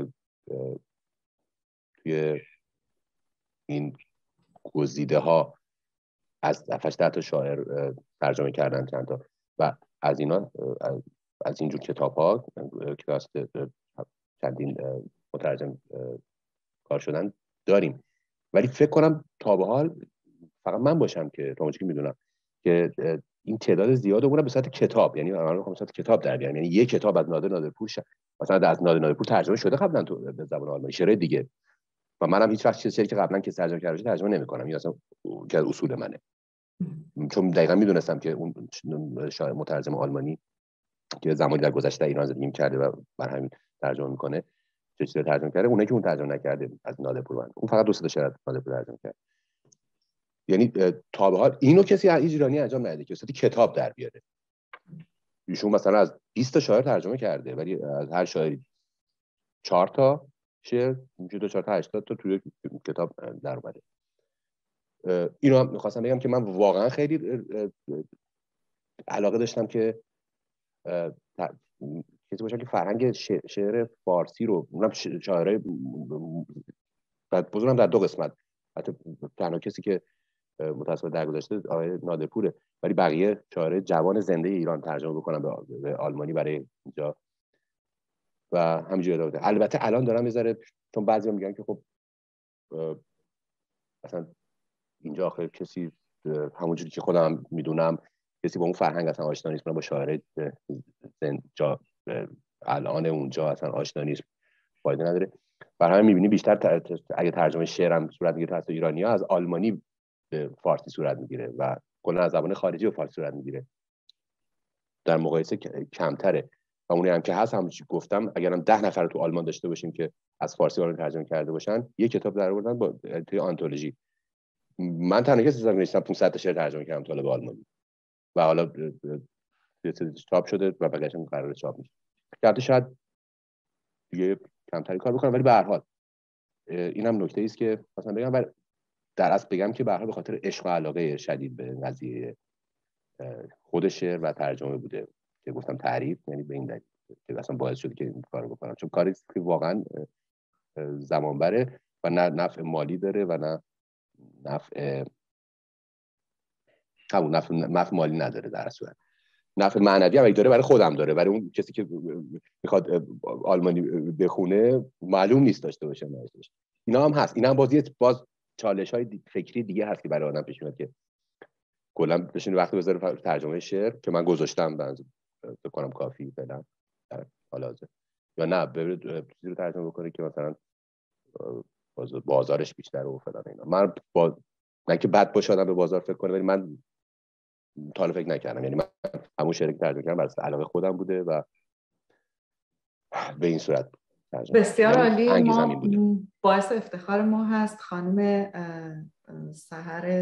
این گزیده ها از 7-8 تا شاعر ترجمه کردن چند تا و از اینا از اینجور کتاب ها که از چندین مترجم کار شدن داریم، ولی فکر کنم تا به حال فقط من باشم که تا اونجایی که میدونم که این تعداد زیاد اونم به صورت کتاب، یعنی من میخوام به صورت کتاب در بیارم، یعنی یک کتاب از نادرپور مثلا از نادرپور ترجمه شده قبلا تو به زبان آلمانی شعر دیگه و منم هیچ وقت چیزی که قبلا که ترجمه کرده ترجمه نمی‌کنم، این اصلا که اصول منه، چون دقیقاً میدونستم که اون شاعر مترجم آلمانی که زمانی در گذشته ایران زندگی می‌کرده و بر همین ترجمه می‌کنه چه چیزی ترجمه کرده، اونایی که اون ترجمه نکرده از نادرپور اون فقط 2 تا شعر از نادرپور ترجمه کرد. یعنی تا به حال اینو کسی از ایرانی انجام نداده که صورت کتاب در بیاره. ایشون مثلا از 20 تا شاعر ترجمه کرده ولی از هر شاعری 4 تا شعر میشه 2 4 تا 80 تا توی کتاب در اومده. اینو هم می‌خواستم بگم که من واقعا خیلی علاقه داشتم که کسی باشم که فرهنگ شعر فارسی رو، اونم شاعرای بزرگم در 2 قسمت، حتی تنها کسی که متأسفانه درگذشته آقای نادرپوره، ولی بقیه شاعرای جوان زنده ایران ترجمه بکنم به آلمانی برای اینجا و همینجوری ادامه. البته الان دارم میذاره، چون بعضیا میگن که خب مثلا اینجا آخر کسی همونجوری که خودم میدونم کسی با اون فرهنگ اصلا آشنا نیست، با شاعر الان اونجا اصلا آشنا نیست، فایده نداره. برای همین میبینی بیشتر اگه ترجمه شعرم صورت میگیره توسط ایرانی‌ها از آلمانی به فارسی صورت میگیره و کلا از زبان خارجی به فارسی صورت میگیره، در مقایسه کمتره. و اونی هم که هست همون چی گفتم، اگرم 10 نفر تو آلمان داشته باشیم که از فارسی آلمان ترجمه کرده باشن، یک کتاب در آوردن با توی آنتولوژی. من تنها کسی هستم که 500 تا شعر ترجمه کردم تا به آلمانی و حالا چاپ شده و بقیه‌اش هم قراره چاپ میشه. البته شاید دیگه کمتری کار بکنم، ولی به هر حال اینم نکته است که مثلا بگم، در اصل بگم که به هر حال به خاطر عشق و علاقه شدید به قضیه خود شعر و ترجمه بوده که گفتم تعریف، یعنی به این دلیل که اصلا باعث شده که این کارو بکنم، چون کاری که واقعا زمان بره و نه نفع مالی داره و نه نفع مالی نداره، در اصل نفع معنوی هم داره، برای خودم داره، برای اون کسی که میخواد آلمانی بخونه معلوم نیست داشته باشه نه داشته باشه. اینا هم هست، اینا هم باز چالش‌های فکری دیگه هست که برای آدم پیش میاد که کلا بشین وقت بذاره ترجمه شعر که من گذاشتم فکر کنم کافی فعلا در حال حاضر، یا نه ببرید چیزی رو ترجمه بکنه که مثلا بازارش بیشتر و فلان اینا. من نه که بد باشه آدم به بازار فکر کنه، ولی من تا حالا فکر نکردم، یعنی من همون شعری که ترجمه کردم برای علاقه خودم بوده و به این صورت ترجمه. بسیار عالی. ما باعث افتخار ما هست خانم سحر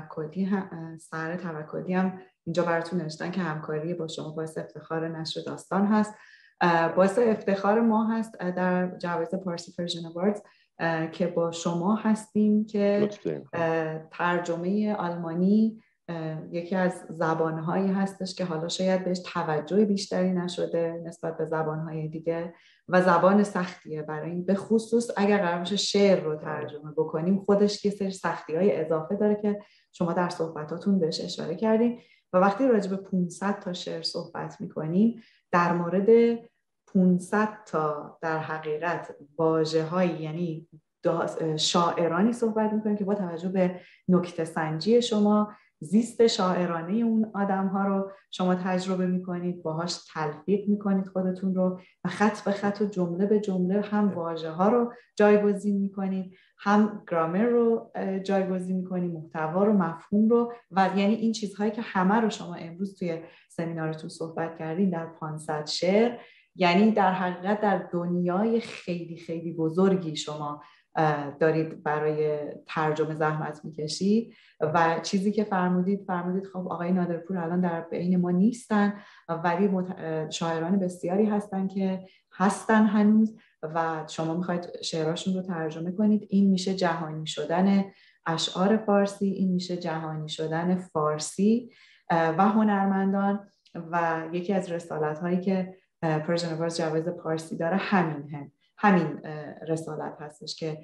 توکلی هم اینجا براتون نوشتن که همکاری با شما باعث افتخار نشر داستان هست. باعث افتخار ما هست در جوایز پارسی پرژن اواردز که با شما هستیم که ترجمه آلمانی یکی از زبانهایی هستش که حالا شاید بهش توجه بیشتری نشده نسبت به زبانهای دیگه و زبان سختیه برای این، به خصوص اگر قرار باشه شعر رو ترجمه بکنیم خودش یه سری سختی‌های اضافه داره که شما در صحبتاتون بهش اشاره کردین. و وقتی راجع به 500 تا شعر صحبت می‌کنیم، در مورد 500 تا در حقیقت واژه‌هایی، یعنی شاعرانی صحبت می‌کنیم که با توجه به نکته سنجی شما زیست شاعرانه اون آدم ها رو شما تجربه میکنید، باهاش تلفیق میکنید خودتون رو و خط به خط و جمله به جمله هم واژه ها رو جایگزین میکنید، هم گرامر رو جایگزین میکنید، محتوا رو، مفهوم رو، و یعنی این چیزهایی که همه رو شما امروز توی سمینارتون صحبت کردین در 500 شعر، یعنی در حقیقت در دنیای خیلی خیلی بزرگی شما دارید برای ترجمه زحمت میکشید. و چیزی که فرمودید خب آقای نادرپور الان در بین ما نیستن، ولی شاعران بسیاری هستن که هستن هنوز و شما میخواید شعراشون رو ترجمه کنید. این میشه جهانی شدن اشعار فارسی، این میشه جهانی شدن فارسی و هنرمندان. و یکی از رسالت هایی که پرژن اواردز جوایز پارسی داره همین رسالت هستش که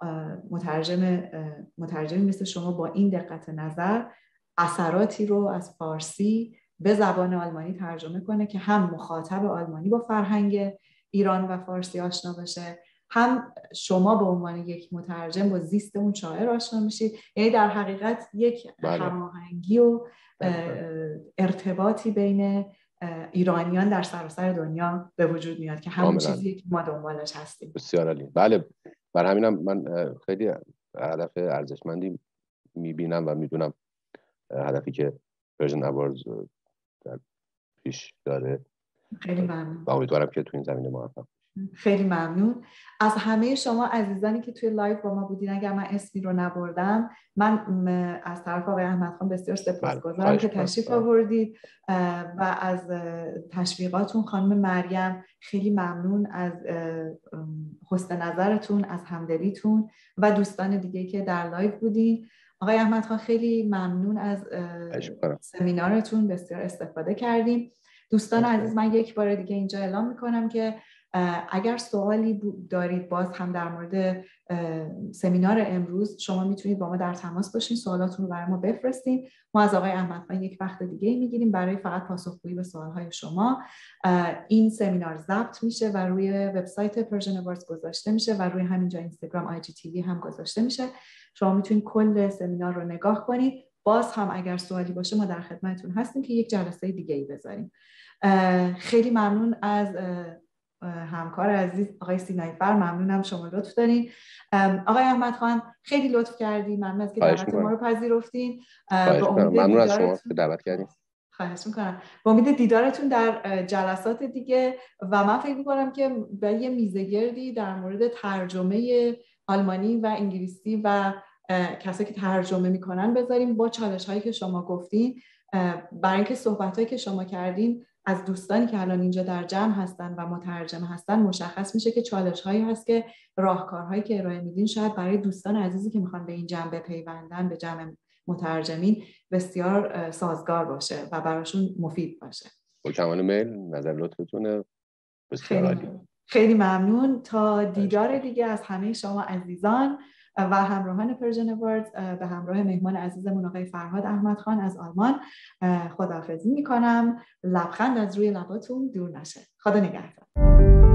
مترجمی مثل شما با این دقت نظر اثراتی رو از فارسی به زبان آلمانی ترجمه کنه که هم مخاطب آلمانی با فرهنگ ایران و فارسی آشنا بشه، هم شما به عنوان یک مترجم با زیست اون شاعر آشنا میشید. یعنی در حقیقت یک هماهنگی و ارتباطی بین ایرانیان در سراسر دنیا به وجود میاد که همون چیزیه که ما دنبالش هستیم. بسیار عالی. بله، بر همینم من خیلی هدف ارزشمندی میبینم و میدونم هدفی که پرژن اواردز در پیش داره. خیلی ممنون و امیدوارم که تو این زمینه موفق. خیلی ممنون از همه شما عزیزانی که توی لایو با ما بودین. اگر من اسمی رو نبردم، من از طرف آقای احمد خان بسیار سپاسگزارم که تشریف آوردید و از تشویقاتون. خانم مریم خیلی ممنون از حسن نظرتون، از همدلیتون و دوستان دیگه که در لایو بودین. آقای احمد خان خیلی ممنون از سمینارتون، بسیار استفاده کردیم. دوستان عزیز، من یک بار دیگه اینجا اعلام میکنم که اگر سوالی دارید باز هم در مورد سمینار امروز، شما میتونید با ما در تماس باشین، سوالاتون رو برای ما بفرستین. ما از آقای احمد خان یک وقت دیگه میگیریم برای فقط پاسخگویی به سوالهای شما. این سمینار ضبط میشه و روی وبسایت پرژن اواردز گذاشته میشه و روی همینجا اینستاگرام IGTV هم گذاشته میشه. شما میتونید کل سمینار رو نگاه کنید. باز هم اگر سوالی باشه ما در خدمتتون هستیم که یک جلسه دیگه ای بذاریم. خیلی ممنون از همکار عزیز آقای سینایی فر، ممنونم شما لطف دارین. آقای احمد خان خیلی لطف کردین، ممنون از که دعوت ما رو پذیرفتین. ممنون از شما که دعوت کردین. خواهش میکنم. با امید دیدارتون در جلسات دیگه و من فکر میکنم که به یه میزگردی در مورد ترجمه آلمانی و انگلیسی و کسایی که ترجمه میکنن بذاریم با چالش هایی که شما گفتین، برای اینکه صحبت هایی که شما کردین از دوستانی که الان اینجا در جمع هستن و مترجم هستن مشخص میشه که چالش هایی هست که راهکارهایی که ارائه میدین شاید برای دوستان عزیزی که میخوان به این جمع بپیوندن، به جمع مترجمین، بسیار سازگار باشه و براشون مفید باشه. با کمال میل، نظر لطفتونه. بسیار عالی. خیلی ممنون. تا دیدار دیگه از همه شما عزیزان و همراهان پرژن واردز به همراه مهمان عزیزمون آقای فرهاد احمدخان از آلمان خداحافظی میکنم. لبخند از روی لباتون دور نشه. خدا نگهدار.